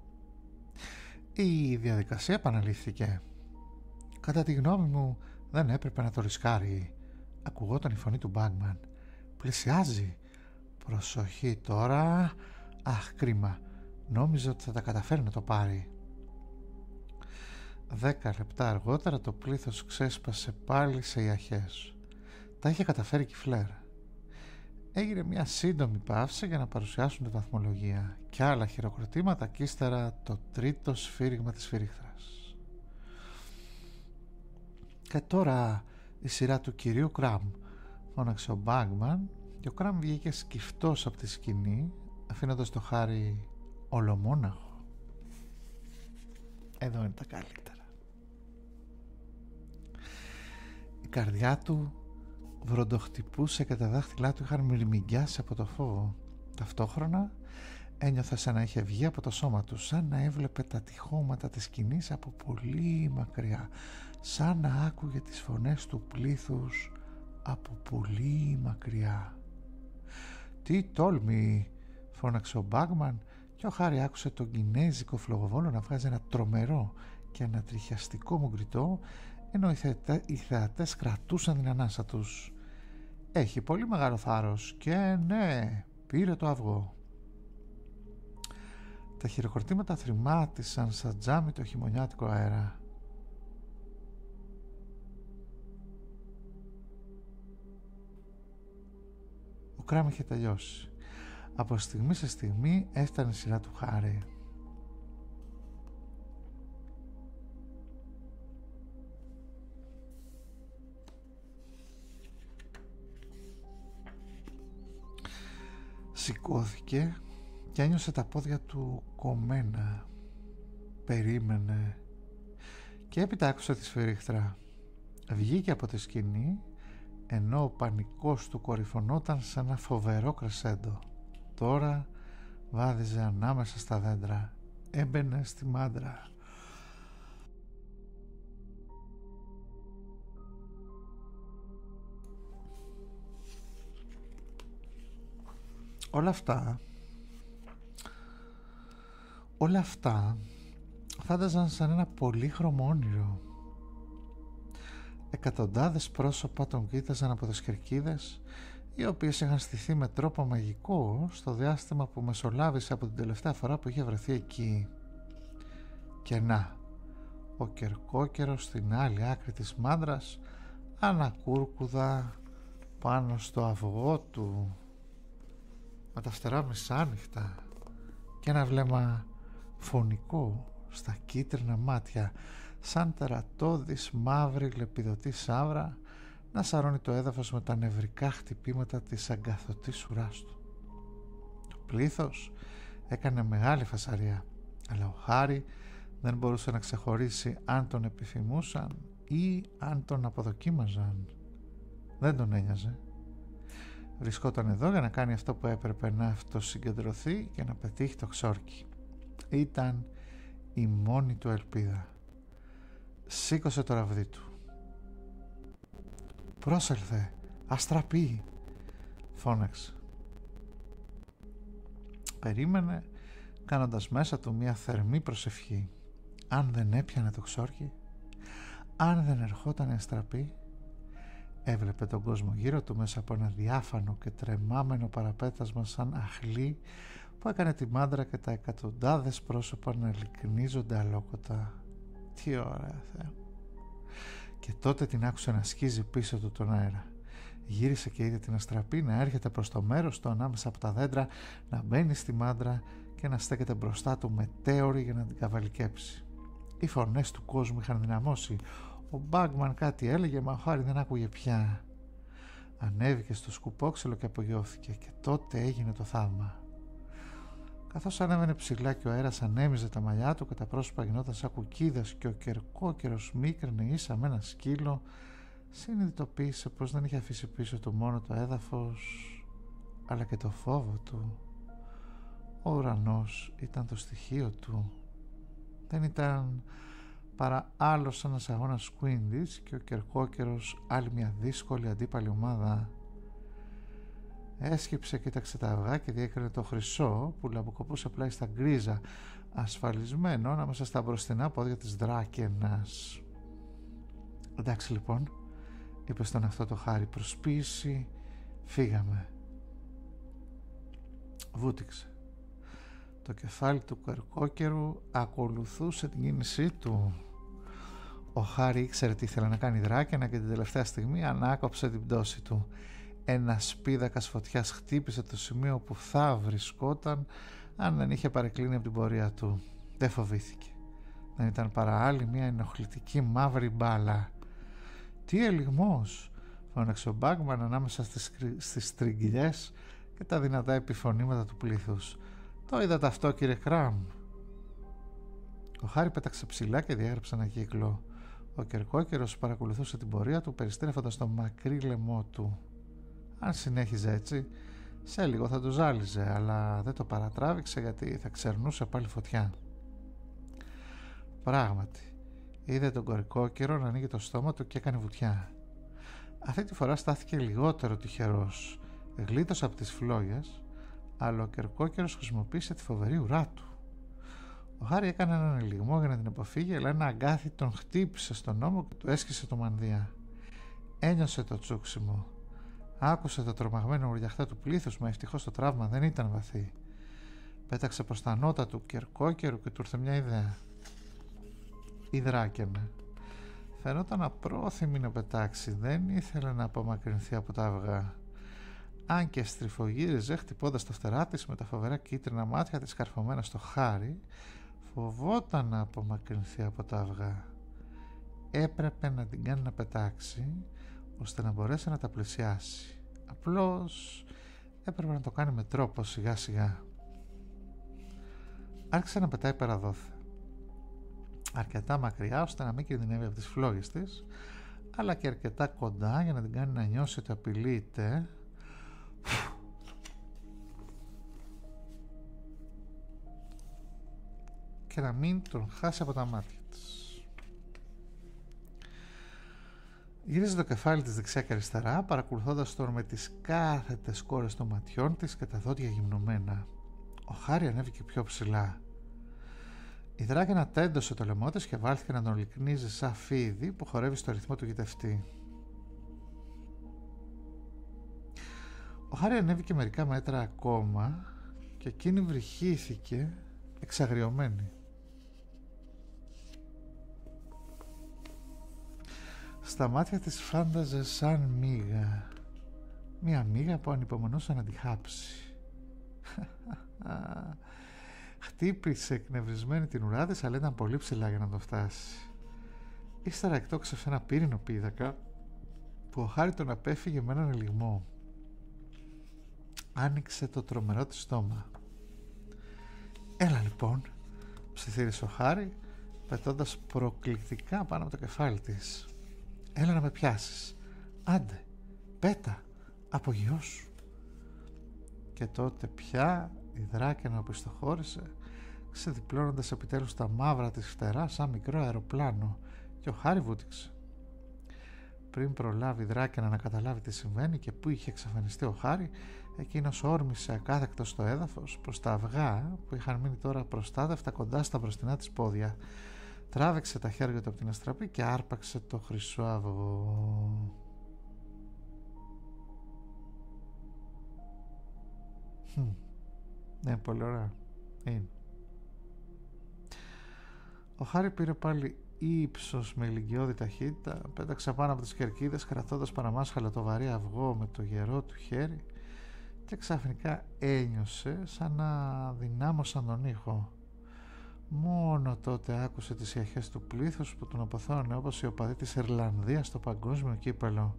Η διαδικασία επαναλήφθηκε. «Κατά τη γνώμη μου δεν έπρεπε να το ρισκάρει», ακουγόταν η φωνή του Μπάγκμαν. «Πλησιάζει. Προσοχή τώρα. Αχ, κρίμα. Νόμιζε ότι θα τα καταφέρει να το πάρει». 10 λεπτά αργότερα το πλήθος ξέσπασε πάλι σε ιαχές. Τα είχε καταφέρει και η Φλερ. Έγινε μια σύντομη παύση για να παρουσιάσουν τη βαθμολογία και άλλα χειροκροτήματα και ύστερα το τρίτο σφύριγμα της σφυρίχτρας. Και τώρα η σειρά του κυρίου Κραμ, φώναξε ο Μπάγκμαν, και ο Κραμ βγήκε σκυφτός από τη σκηνή, αφήνοντας το Χάρι ολομόναχο. Εδώ είναι τα καλύτερα. Η καρδιά του βροντοχτυπούσε και τα δάχτυλά του είχαν μυρμηγκιάσει από το φόβο. Ταυτόχρονα ένιωθε σαν να είχε βγει από το σώμα του, σαν να έβλεπε τα τυχώματα της σκηνής από πολύ μακριά, σαν να άκουγε τις φωνές του πλήθους από πολύ μακριά. «Τι τόλμη!» φώναξε ο Μπάγκμαν, και ο Χάρι άκουσε τον κινέζικο φλογοβόλο να βγάζει ένα τρομερό και ανατριχιαστικό μουγκριτό, ενώ οι θεατές κρατούσαν την ανάσα τους. «Έχει πολύ μεγάλο θάρρος και ναι, πήρε το αυγό». Τα χειροκροτήματα θρημάτισαν σαν τζάμι το χειμωνιάτικο αέρα. Ο Κραμ είχε τελειώσει. Από στιγμή σε στιγμή έφτανε η σειρά του Χάρι. Σηκώθηκε και ένιωσε τα πόδια του κομμένα. Περίμενε και έπειτα άκουσε τη σφυρίχτρα. Βγήκε από τη σκηνή, ενώ ο πανικός του κορυφωνόταν σε ένα φοβερό κρεσέντο. Τώρα βάδιζε ανάμεσα στα δέντρα, έμπαινε στη μάντρα. Όλα αυτά φάνταζαν σαν ένα πολύχρωμο όνειρο. Εκατοντάδες πρόσωπα τον κοίταζαν από τις κερκίδες, οι οποίες είχαν στηθεί με τρόπο μαγικό στο διάστημα που μεσολάβησε από την τελευταία φορά που είχε βρεθεί εκεί. Και να, ο κερκόκερος στην άλλη άκρη της μάντρας ανακούρκουδα πάνω στο αυγό του, με τα φτερά μεσάνυχτα και ένα βλέμμα φωνικό στα κίτρινα μάτια, σαν τερατώδης μαύρη λεπιδωτή σαύρα, να σαρώνει το έδαφος με τα νευρικά χτυπήματα της αγκαθωτής ουράς του. Το πλήθος έκανε μεγάλη φασαρία, αλλά ο Χάρι δεν μπορούσε να ξεχωρίσει αν τον επιθυμούσαν ή αν τον αποδοκίμαζαν. Δεν τον ένοιαζε. Βρισκόταν εδώ για να κάνει αυτό που έπρεπε, να αυτοσυγκεντρωθεί και να πετύχει το ξόρκι. Ήταν η μόνη του ελπίδα. Σήκωσε το ραβδί του. «Πρόσελθε, αστραπή», φώναξε. Περίμενε, κάνοντας μέσα του μια θερμή προσευχή. Αν δεν έπιανε το ξόρκι, αν δεν ερχόταν η αστραπή, έβλεπε τον κόσμο γύρω του μέσα από ένα διάφανο και τρεμάμενο παραπέτασμα σαν αχλή που έκανε τη μάντρα και τα εκατοντάδες πρόσωπα να λυκνίζονται αλόκοτα. Τι ωραία, Θεέ! Και τότε την άκουσε να σκίζει πίσω του τον αέρα. Γύρισε και είδε την αστραπή να έρχεται προς το μέρος του ανάμεσα από τα δέντρα, να μπαίνει στη μάντρα και να στέκεται μπροστά του μετέωρη για να την καβαλικέψει. Οι φωνές του κόσμου είχαν δυναμώσει. Ο Μπάγκμαν κάτι έλεγε, μα ο Χάρι δεν άκουγε πια. Ανέβηκε στο σκουπόξυλο και απογειώθηκε, και τότε έγινε το θαύμα. Καθώς ανέβαινε ψηλά και ο αέρας ανέμιζε τα μαλλιά του και τα πρόσωπα γινόταν σαν κουκκίδες και ο κερκόκερος μίκρινε ίσα με ένα σκύλο, συνειδητοποίησε πως δεν είχε αφήσει πίσω του μόνο το έδαφος, αλλά και το φόβο του. Ο ουρανός ήταν το στοιχείο του. Δεν ήταν παρά άλλος ένας αγώνας Quidditch και ο κερκόκερος άλλη μια δύσκολη αντίπαλη ομάδα. Έσκυψε, κοίταξε τα αυγά και διέκρινε το χρυσό που λαμποκοπούσε πλάι στα γκρίζα, ασφαλισμένο ανάμεσα στα μπροστινά πόδια της Δράκαινας. «Εντάξει λοιπόν», είπε στον εαυτό το Χάρι, «προσποίηση, φύγαμε». Βούτυξε. Το κεφάλι του κερκόκερου ακολουθούσε την κίνησή του. Ο Χάρη ήξερε τι ήθελε να κάνει Δράκαινα και την τελευταία στιγμή ανάκοψε την πτώση του. Ένα σπίδακας φωτιάς χτύπησε το σημείο όπου θα βρισκόταν αν δεν είχε παρεκκλίνει από την πορεία του. Δεν φοβήθηκε. Δεν ήταν παρά άλλη μια ενοχλητική μαύρη μπάλα. «Τι ελιγμός!» φώναξε ο Μπάγμαν ανάμεσα στις στριγγυλιές και τα δυνατά επιφωνήματα του πλήθους. «Το είδατε αυτό, κύριε Κραμ?» Ο Χάρη πέταξε ψηλά και διέγραψε ένα κύκλο. Ο Κερκόκερος παρακολουθούσε την πορεία του περιστρέφοντας το μακρύ λαιμό του. Αν συνέχιζε έτσι, σε λίγο θα το ζάλιζε, αλλά δεν το παρατράβηξε γιατί θα ξερνούσε πάλι φωτιά. Πράγματι, είδε τον Κερκόκερο να ανοίγει το στόμα του και έκανε βουτιά. Αυτή τη φορά στάθηκε λιγότερο τυχερός. Γλίτωσε από τις φλόγες, αλλά ο Κερκόκερος χρησιμοποίησε τη φοβερή ουρά του. Ο Χάρη έκανε έναν ελιγμό για να την αποφύγει, αλλά ένα αγκάθι τον χτύπησε στον ώμο και του έσκησε το μανδύα. Ένιωσε το τσούξιμο. Άκουσε το τρομαγμένο ουρλιαχτά του πλήθους, μα ευτυχώς το τραύμα δεν ήταν βαθύ. Πέταξε προς τα νότα του Κερκόκερου και του ήρθε μια ιδέα. Η Δράκαινα φαινόταν απρόθυμη να πετάξει, δεν ήθελε να απομακρυνθεί από τα αυγά. Αν και στριφογύριζε χτυπώντας τα φτερά της με τα φοβερά κίτρινα μάτια της καρφωμένα στο Χάρη, φοβόταν να απομακρυνθεί από τα αυγά. Έπρεπε να την κάνει να πετάξει ώστε να μπορέσει να τα πλησιάσει. Απλώς έπρεπε να το κάνει με τρόπο σιγά σιγά. Άρχισε να πετάει παραδόθε, αρκετά μακριά ώστε να μην κινδυνεύει από τις φλόγες της, αλλά και αρκετά κοντά για να την κάνει να νιώσει ότι απειλείται και να μην τον χάσει από τα μάτια της. Γύριζε το κεφάλι της δεξιά και αριστερά, παρακολουθώντας τον με τις κάθετες κόρες των ματιών της και τα δόντια γυμνωμένα. Ο Χάρη ανέβηκε πιο ψηλά. Η Δράκαινα τέντωσε το λαιμό της και βάλθηκε να τον λυκνίζει σαν φίδι που χορεύει στο ρυθμό του γητευτή. Ο Χάρη ανέβηκε μερικά μέτρα ακόμα και εκείνη βρυχήθηκε εξαγριωμένη. Στα μάτια της φάνταζε σαν μύγα, μία μύγα που ανυπομονούσε να τη χάψει. Χτύπησε εκνευρισμένη την ουρά της, αλλά ήταν πολύ ψηλά για να το φτάσει. Ύστερα εκτόξευσε ένα πύρινο πίδακα που ο Χάρη τον απέφυγε με έναν ελιγμό. Άνοιξε το τρομερό της στόμα. «Έλα λοιπόν», ψιθύρισε ο Χάρη, πετώντας προκλητικά πάνω από το κεφάλι της. «Έλα να με πιάσεις. Άντε, πέτα, απογειώσου». Και τότε πια η Δράκαινα οπισθοχώρησε, ξεδιπλώνοντας επιτέλους τα μαύρα της φτερά σαν μικρό αεροπλάνο, και ο Χάρη βούτυξε. Πριν προλάβει η Δράκαινα να καταλάβει τι συμβαίνει και πού είχε εξαφανιστεί ο Χάρη, εκείνος όρμησε ακάθεκτος στο έδαφος προς τα αυγά που είχαν μείνει τώρα προστάτευτα κοντά στα μπροστινά της πόδια. Τράβηξε τα χέρια του από την αστραπή και άρπαξε το χρυσό αυγό. Ναι, πολύ ωραία. Είναι. Ο Χάρη πήρε πάλι ύψος με ηλικιώδη ταχύτητα, πέταξε πάνω από τις κερκίδες κρατώντας παραμάσχαλα το βαρύ αυγό με το γερό του χέρι και ξαφνικά ένιωσε σαν να δυνάμωσαν τον ήχο. Μόνο τότε άκουσε τις ιαχές του πλήθους που τον αποθώνε όπως οι οπαδοί της Ιρλανδίας στο παγκόσμιο κύπελο.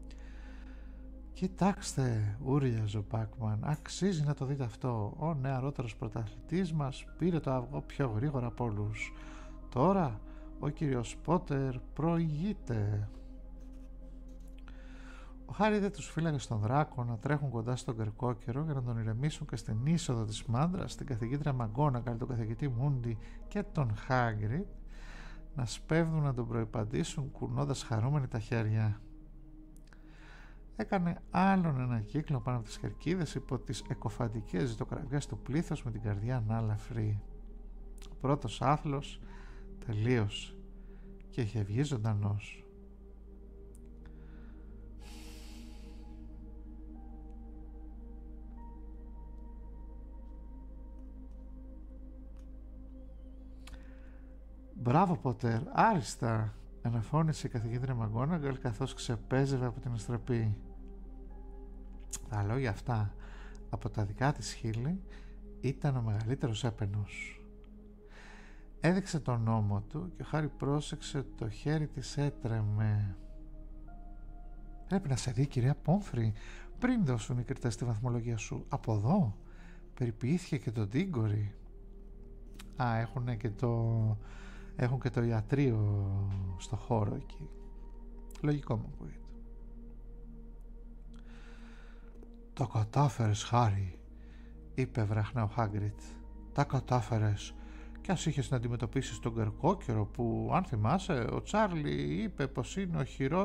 «Κοιτάξτε», ούρλιαζε ο Πάκμαν, «αξίζει να το δείτε αυτό. Ο νεαρότερος πρωταθλητής μας πήρε το αυγό πιο γρήγορα από όλους. Τώρα ο κύριος Πότερ προηγείται». Ο Χάρη είδε τους φύλακες στον Δράκο να τρέχουν κοντά στον Κερκόκερο για να τον ηρεμήσουν και στην είσοδο της μάντρας την καθηγήτρια Μαγκόναγκαλ, τον καθηγητή Μούντι και τον Χάγκριτ να σπέβδουν να τον προϋπαντήσουν κουνώντας χαρούμενοι τα χέρια. Έκανε άλλον ένα κύκλο πάνω από τις κερκίδες υπό τις εκοφαντικές ζητοκραυγές του πλήθους με την καρδιά να ελαφρύ. Ο πρώτος άθλος τελείωσε και είχε βγει ζωντανός. «Μπράβο, Ποτερ, άριστα», αναφώνησε η καθηγήτρια Μαγκόναγκαλ καθώς ξεπέζευε από την αστραπή. Τα λόγια αυτά από τα δικά της χείλη ήταν ο μεγαλύτερος έπαινος. Έδειξε τον ώμο του και ο Χάρη πρόσεξε ότι το χέρι της έτρεμε. «Πρέπει να σε δει, κυρία Πόμφρι, πριν δώσουν οι κριτές τη βαθμολογία σου. Από εδώ περιποιήθηκε και το Ντίγκορι». Έχουν και το ιατρείο στο χώρο εκεί. Λογικό μου ακούγεται. «Το κατάφερες, Χάρη», είπε βραχνά ο Χάγκριτ. «Τα κατάφερες. Κι ας είχες να αντιμετωπίσεις τον Κερκόκερο που, αν θυμάσαι, ο Τσάρλι είπε πως είναι ο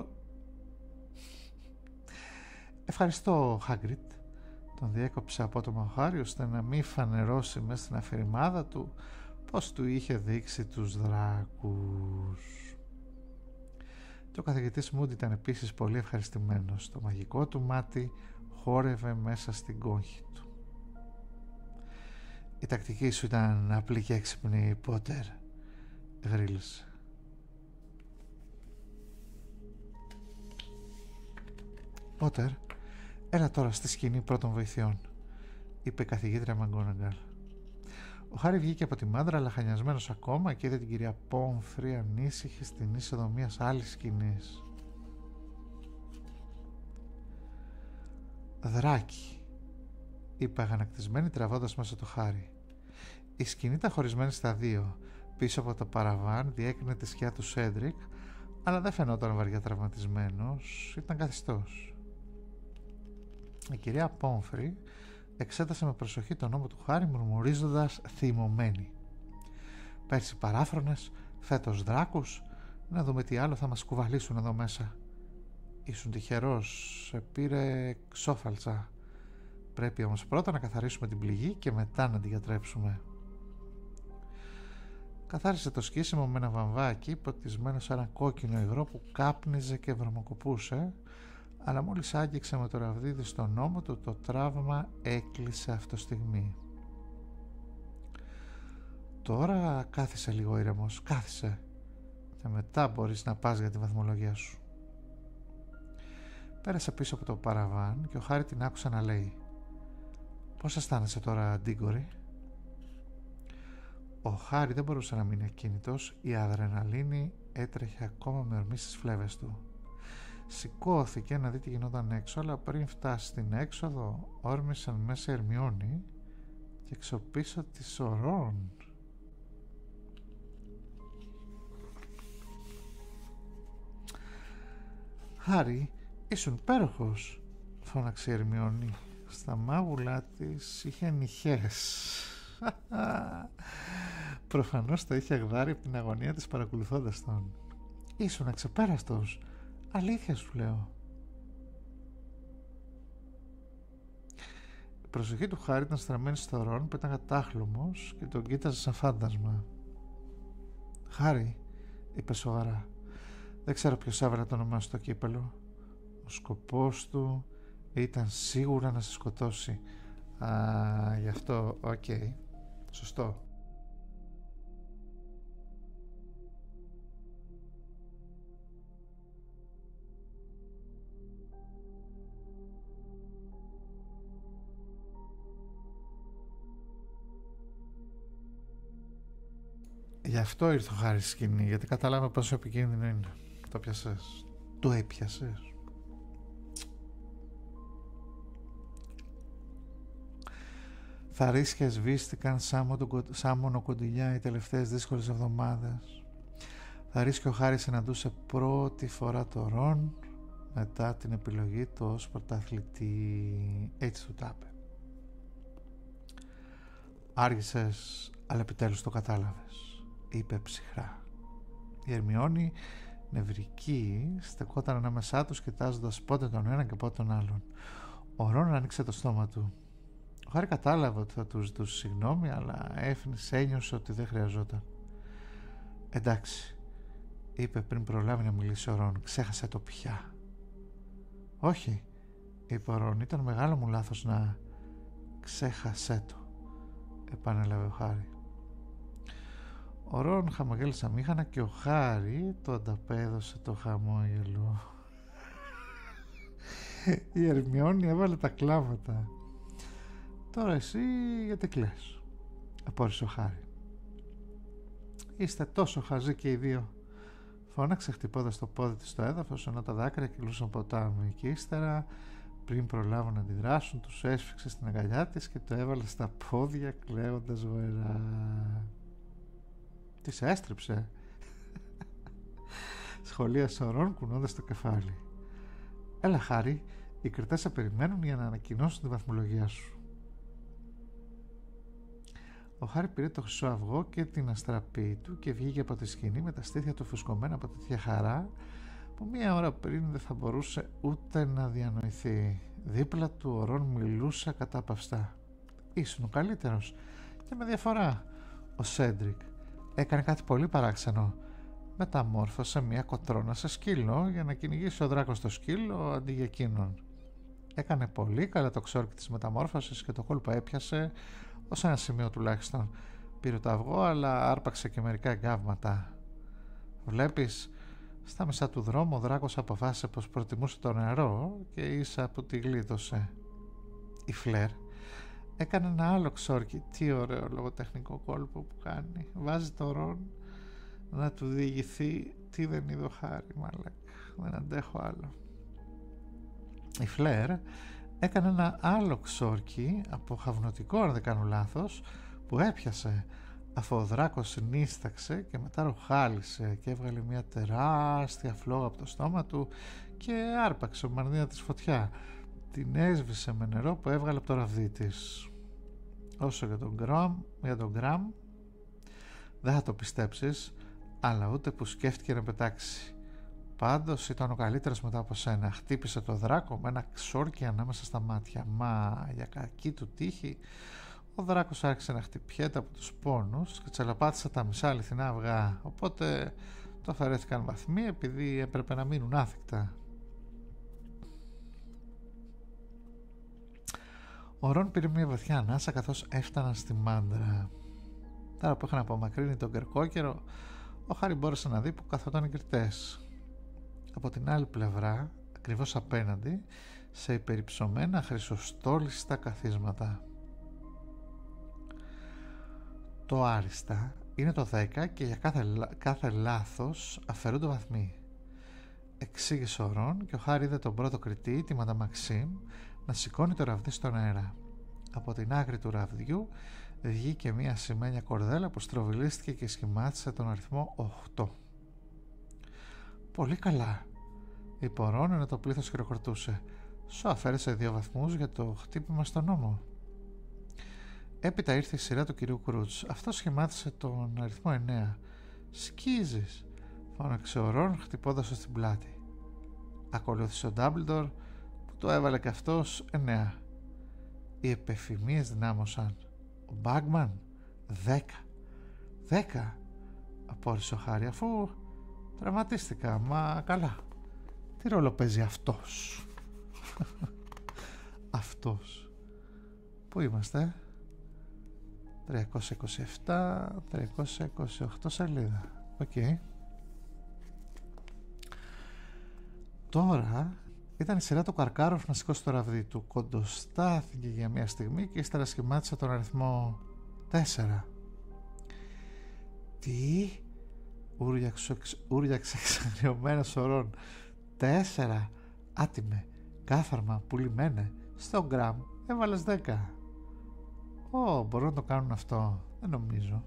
«Ευχαριστώ, Χάγκριτ», τον διέκοψε απότομα ο Χάρη, ώστε να μην φανερώσει μέσα στην αφηρημάδα του πως του είχε δείξει τους δράκους. Και ο καθηγητής Μούντι ήταν επίσης πολύ ευχαριστημένος. Το μαγικό του μάτι χόρευε μέσα στην κόγχη του. «Η τακτική σου ήταν απλή και έξυπνη, Πότερ», γρίλησε. «Πότερ, έλα τώρα στη σκηνή πρώτων βοηθειών», είπε η καθηγήτρια Μαγκόναγκαλ. Ο Χάρη βγήκε από τη μάντρα λαχανιασμένος ακόμα και είδε την κυρία Πόμφρι ανήσυχη στην είσοδο μιας άλλης σκηνής. «Δράκι», είπε αγανακτισμένη τραβώντας μέσα το Χάρη. Η σκηνή ήταν χωρισμένη στα δύο. Πίσω από το παραβάν διέκρινε τη σκιά του Σέντρικ, αλλά δεν φαινόταν βαριά τραυματισμένος, ήταν καθιστός. Η κυρία Πόμφρι εξέτασε με προσοχή τον ώμο του Χάρη, μουρμουρίζοντας θυμωμένη. «Πέρσι παράφρονες, φέτος δράκους, να δούμε τι άλλο θα μας κουβαλήσουν εδώ μέσα. Ήσουν τυχερός, σε πήρε ξόφαλτσα. Πρέπει όμως πρώτα να καθαρίσουμε την πληγή και μετά να την γιατρέψουμε». Καθάρισε το σκίσιμο με ένα βαμβάκι ποτισμένο σε ένα κόκκινο υγρό που κάπνιζε και βρωμοκοπούσε, αλλά μόλις άγγιξε με το ραβδίδι στον ώμο του, το τραύμα έκλεισε αυτοστιγμή. «Τώρα κάθισε λίγο ήρεμος, κάθισε, και μετά μπορείς να πας για τη βαθμολογία σου». Πέρασε πίσω από το παραβάν και ο Χάρη την άκουσε να λέει: «Πώς αισθάνεσαι τώρα, Ντίγκορι?» Ο Χάρη δεν μπορούσε να μείνει ακίνητος. Η αδρεναλίνη έτρεχε ακόμα με ορμή στις φλέβες του. Σηκώθηκε να δει τι γινόταν έξω, αλλά πριν φτάσει στην έξοδο όρμησαν μέσα Ερμιόνη και εξωπίσω της Ορών. «Χάρη, ήσουν πέροχος», φώναξε η Ερμιόνη. Στα μάγουλά της είχε νυχές. Προφανώς τα είχε αγδάρει από την αγωνία της παρακολουθώντας τον. «Ήσουν αξεπέραστος, αλήθεια σου λέω». Η προσοχή του Χάρη ήταν στραμμένη στο Ρον που ήταν κατάχλωμος και τον κοίταζε σαν φάντασμα. «Χάρη», είπε σοβαρά, «δεν ξέρω ποιος έβαλε το όνομά στο κύπελο. Ο σκοπός του ήταν σίγουρα να σε σκοτώσει». Γι' αυτό, οκ. Σωστό. Γι' αυτό ήρθε ο Χάρη στη σκηνή, γιατί κατάλαβε πόσο επικίνδυνο είναι. Το πιασες. Το έπιασες. Τα ρίσκια σβήστηκαν σαν μονοκοντιλιά οι τελευταίες δύσκολες εβδομάδες. Τα ρίσκια ο Χάρη συναντούσε πρώτη φορά το Ρον μετά την επιλογή του ως πρωταθλητή. Έτσι του τάπε. «Άργησες, αλλά επιτέλους το κατάλαβες», είπε ψυχρά. Η Ερμιόνη, νευρική, στεκόταν ανάμεσά τους κοιτάζοντας πότε τον έναν και πότε τον άλλον. Ο Ρον άνοιξε το στόμα του. Ο Χάρη κατάλαβε ότι θα του ζητούσε συγγνώμη, αλλά ένιωσε ότι δεν χρειαζόταν. «Εντάξει», είπε πριν προλάβει να μιλήσει ο Ρον, «ξέχασε το πια». «Όχι», είπε ο Ρον, «ήταν μεγάλο μου λάθος να...» «Ξέχασέ το», επανέλαβε ο Χάρη. Ο Ρον χαμογέλασε αμήχανα και ο Χάρι το ανταπέδωσε το χαμόγελο. Η Ερμιόνη έβαλε τα κλάματα. «Τώρα εσύ γιατί κλαις?» απόρρισε ο Χάρι. «Είστε τόσο χαζοί και οι δύο», φώναξε χτυπώντας το πόδι της στο έδαφος, ενώ τα δάκρυα κυλούσαν ποτάμι, και ύστερα, πριν προλάβουν να αντιδράσουν, τους έσφιξε στην αγκαλιά της και το έβαλε στα πόδια κλαίοντας γοερά. «Της έστριψε?» σχολίασε ο Ρον κουνώντας το κεφάλι. «Έλα, Χάρι, οι κριτές σε περιμένουν για να ανακοινώσουν τη βαθμολογία σου». Ο Χάρι πήρε το χρυσό αυγό και την αστραπή του και βγήκε από τη σκηνή με τα στήθια του φουσκωμένα από τέτοια χαρά που μία ώρα πριν δεν θα μπορούσε ούτε να διανοηθεί. Δίπλα του ο Ρον μιλούσε κατάπαυστα. «Ήσουν ο καλύτερος, και με διαφορά. Ο Σέντρικ έκανε κάτι πολύ παράξενο. Μεταμόρφωσε μια κοτρώνα σε σκύλο για να κυνηγήσει ο δράκος το σκύλο αντί για εκείνον. Έκανε πολύ καλά το ξόρκι της μεταμόρφωσης και το κόλπο έπιασε ως ένα σημείο τουλάχιστον. Πήρε το αυγό, αλλά άρπαξε και μερικά εγκάβματα. Βλέπεις, στα μισά του δρόμου ο δράκος αποφάσισε πως προτιμούσε το νερό και ίσα που τη γλίτωσε. Η Φλερ έκανε ένα άλλο ξόρκι. Τι ωραίο λογοτεχνικό κόλπο που κάνει. Βάζει το Ρον να του διηγηθεί τι δεν είδε ο Χάρι. Μαλακ, δεν αντέχω άλλο. Η Φλερ έκανε ένα άλλο ξόρκι από χαυνοτικό, αν δεν κάνω λάθος, που έπιασε αφού ο δράκος συνίσταξε και μετά ροχάλισε και έβγαλε μια τεράστια φλόγα από το στόμα του και άρπαξε ο μανδύα της φωτιά. Την έσβησε με νερό που έβγαλε από το ραβδί της. Όσο για τον Γκραμ, δεν θα το πιστέψεις, αλλά ούτε που σκέφτηκε να πετάξει. Πάντως ήταν ο καλύτερος μετά από σένα. Χτύπησε το δράκο με ένα ξόρκι ανάμεσα στα μάτια. Μα για κακή του τύχη, ο δράκος άρχισε να χτυπιέται από τους πόνους και τσαλαπάτησε τα μισά αληθινά αυγά. Οπότε το αφαιρέθηκαν βαθμοί επειδή έπρεπε να μείνουν άθικτα. Ο Ρον πήρε μια βαθιά ανάσα καθώς έφταναν στη μάντρα. Τώρα που είχαν απομακρύνει τον κερκόκερο, ο Χάρι μπόρεσε να δει που καθόταν οι κριτές. Από την άλλη πλευρά, ακριβώς απέναντι, σε υπερυψωμένα χρυσοστόλιστα καθίσματα. Το άριστα είναι το 10 και για κάθε λάθος αφαιρούνται βαθμοί, εξήγησε ο Ρον, και ο Χάρι είδε τον πρώτο κριτή, τη Μανταμαξίμ, να σηκώνει το ραβδί στον αέρα. Από την άκρη του ραβδιού βγήκε μια σημαίνια κορδέλα που στροβιλίστηκε και σχημάτισε τον αριθμό 8. «Πολύ καλά», είπε ο Ρον, ενώ το πλήθος χειροκροτούσε. «Σου αφαίρεσε 2 βαθμούς για το χτύπημα στον ώμο». Έπειτα ήρθε η σειρά του κυρίου Κρούτς. Αυτό σχημάτισε τον αριθμό 9. «Σκίζεις», φώναξε ο Ρον, χτυπώντας στην πλάτη. Ακολούθησε ο Ντάμπλντορ, που το έβαλε και αυτός 9. Οι επεφημίες δυνάμωσαν. Ο Μπάγμαν 10, απόρρισε ο Χάρι, αφού τραυματίστηκα. Μα καλά, τι ρόλο παίζει αυτός? Αυτός. Πού είμαστε? 327, 328 σελίδα. Οκ. Τώρα ήταν η σειρά του Καρκάροφ να σηκώσει το ραβδί του. Κοντοστάθηκε για μια στιγμή και ύστερα σχημάτισε τον αριθμό 4. «Τι?» ούριαξε εξαγριωμένος ο Ρον. 4? Άτιμε, κάθαρμα, πουλημένε. Στο Γκραμ έβαλες 10. Μπορούν να το κάνουν αυτό? Δεν νομίζω.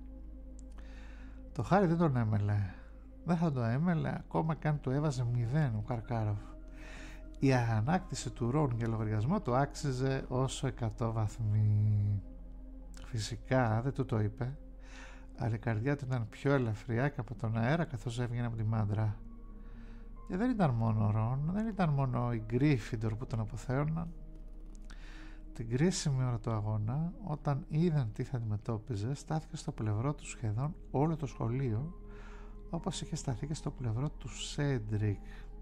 Το Χάρι δεν τον έμελε. Δεν θα το έμελε ακόμα και αν του έβαζε 0 ο Καρκάροφ. Η ανάκτηση του Ρον για λογαριασμό του άξιζε όσο 100 βαθμοί. Φυσικά δεν του το είπε, αλλά η καρδιά του ήταν πιο ελαφριά και από τον αέρα καθώς έβγαινε από τη μάντρα. Και δεν ήταν μόνο ο Ρον, δεν ήταν μόνο οι Γκρίφιντορ που τον αποθέωναν. Την κρίσιμη ώρα του αγώνα, όταν είδαν τι θα αντιμετώπιζε, στάθηκε στο πλευρό του σχεδόν όλο το σχολείο, όπως είχε σταθεί και στο πλευρό του Σέντρικ.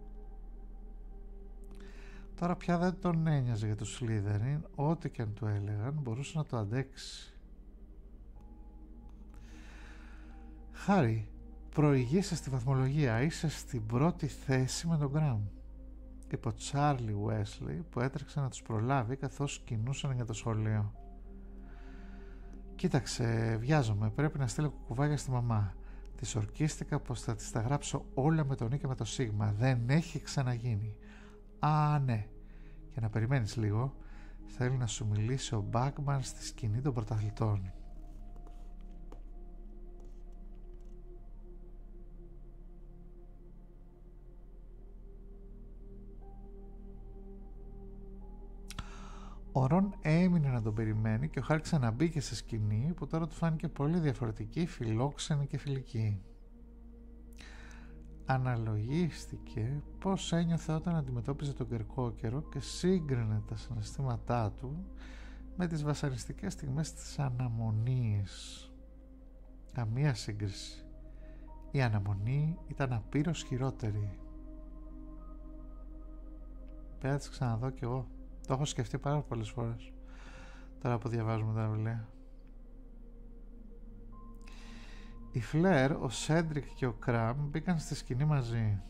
Τώρα πια δεν τον ένοιαζε για τους Σλίδεριν, ό,τι και αν του έλεγαν μπορούσε να το αντέξει. Χάρη, προηγείσαι στη βαθμολογία, είσαι στην πρώτη θέση με τον Γκραμ, είπε ο Τσάρλι Уέσλι που έτρεξε να τους προλάβει καθώς κινούσαν για το σχολείο. Κοίταξε, βιάζομαι, πρέπει να στείλω κουκουβάγια στη μαμά. Της ορκίστηκα πως θα της τα γράψω όλα με τον Ι και με το Σίγμα. Δεν έχει ξαναγίνει. Α, ναι. Για να περιμένεις λίγο, θέλει να σου μιλήσει ο Μπάκμαν στη σκηνή των πρωταθλητών. Ο Ρον έμεινε να τον περιμένει και ο Χάρη ξαναμπήκε σε σκηνή που τώρα του φάνηκε πολύ διαφορετική, φιλόξενη και φιλική. Αναλογίστηκε πώς ένιωθε όταν αντιμετώπιζε τον Κερκόκερο και σύγκρινε τα συναισθήματά του με τις βασανιστικές στιγμές της αναμονής. Καμία σύγκριση. Η αναμονή ήταν απείρως χειρότερη. Πέρα της ξαναδώ κι εγώ. Το έχω σκεφτεί πάρα πολλές φορές τώρα που διαβάζουμε τα βιβλία. Η Φλερ, ο Σέντρικ και ο Κραμ μπήκαν στη σκηνή μαζί.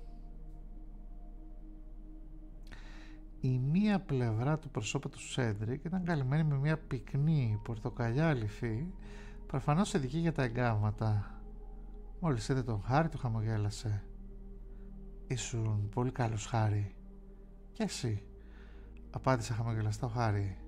Η μία πλευρά του προσώπου του Σέντρικ ήταν καλυμμένη με μια πυκνή πορτοκαλιά λυφή, προφανώς ειδική για τα εγκάβματα. Μόλις είδε τον Χάρη του χαμογέλασε. «Ήσουν πολύ καλός, Χάρη». «Και εσύ», απάντησε χαμογελαστά ο Χάρη.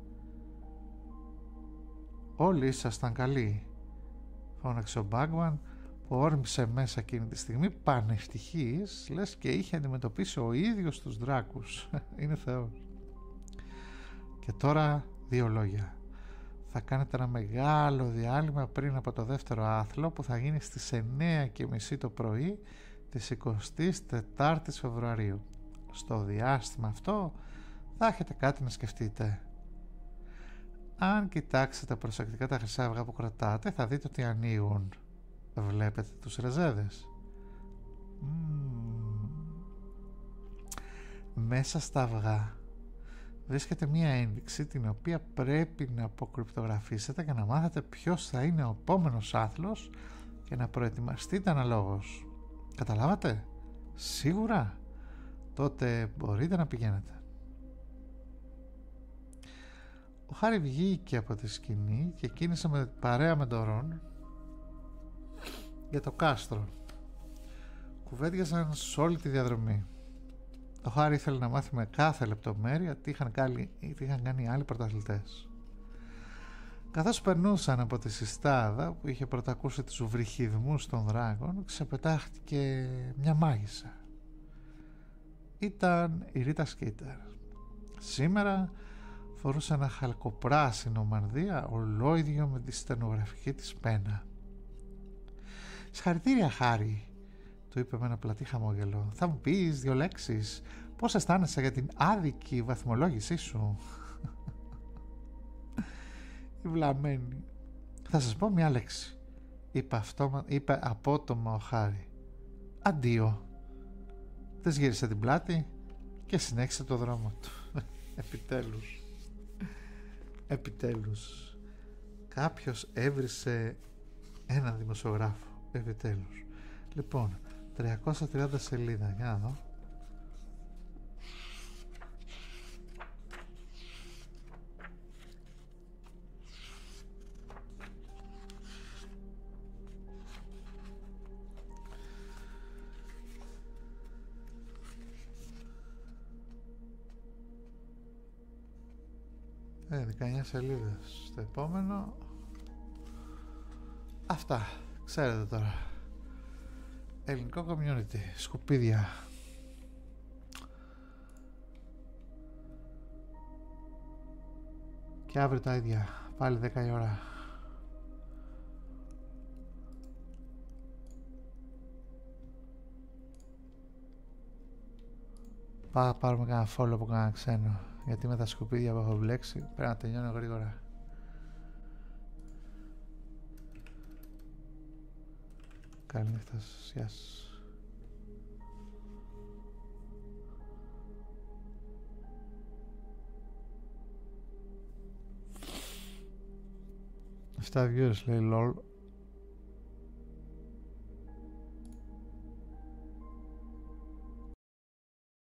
«Όλοι ήσασταν καλοί», φώναξε ο Μπάκμαν που όρμησε μέσα εκείνη τη στιγμή πανευτυχής, λες και είχε αντιμετωπίσει ο ίδιος τους δράκους. Είναι Θεός. «Και τώρα 2 λόγια. Θα κάνετε ένα μεγάλο διάλειμμα πριν από το δεύτερο άθλο που θα γίνει στις 9:30 το πρωί της 24ης Φεβρουαρίου. Στο διάστημα αυτό θα έχετε κάτι να σκεφτείτε. Αν κοιτάξετε προσεκτικά τα χρυσά αυγά που κρατάτε, θα δείτε ότι ανοίγουν. Βλέπετε τους ρεζέδες? Μέσα στα αυγά βρίσκεται μία ένδειξη την οποία πρέπει να αποκρυπτογραφήσετε για να μάθετε ποιος θα είναι ο επόμενος άθλος και να προετοιμαστείτε αναλόγως. Καταλάβατε? Σίγουρα? Τότε μπορείτε να πηγαίνετε». Ο Χάρη βγήκε από τη σκηνή και κίνησε παρέα με τον Ρον για το κάστρο. Κουβέντιαζαν σε όλη τη διαδρομή. Ο Χάρη ήθελε να μάθει με κάθε λεπτομέρεια τι είχαν κάνει οι άλλοι πρωταθλητές. Καθώς περνούσαν από τη συστάδα που είχε πρωτακούσει τους βρυχιδμούς των δράκων, ξεπετάχτηκε μια μάγισσα. Ήταν η Ρίτα Σκίτερ. Σήμερα φορούσε ένα χαλκοπράσινο μανδύα ολόιδιο με τη στενογραφική της πένα. «Συγχαρητήρια, Χάρη», του είπε με ένα πλατή χαμόγελο. «Θα μου πεις 2 λέξεις? Πώς αισθάνεσαι για την άδικη βαθμολόγησή σου?» Η βλαμμένη. «Θα σας πω 1 λέξη», είπε απότομα ο Χάρη. «Αντίο». Της γύρισε την πλάτη και συνέχισε το δρόμο του. Επιτέλους κάποιος έβρισε έναν δημοσιογράφο. Επιτέλους. Λοιπόν, 330 σελίδα, για να δω. Ε, 19 σελίδες. Το επόμενο. Αυτά. Ξέρετε τώρα. Ελληνικό community. Σκουπίδια. Και αύριο τα ίδια. Πάλι 10 η ώρα. Πάρουμε κανένα follow από κανένα ξένο. Γιατί με τα σκουπίδια που έχω μπλέξει πρέπει να τελειώνω γρήγορα. Καληνύχτα σας. Γεια σας. Αυτά viewers λέει lol.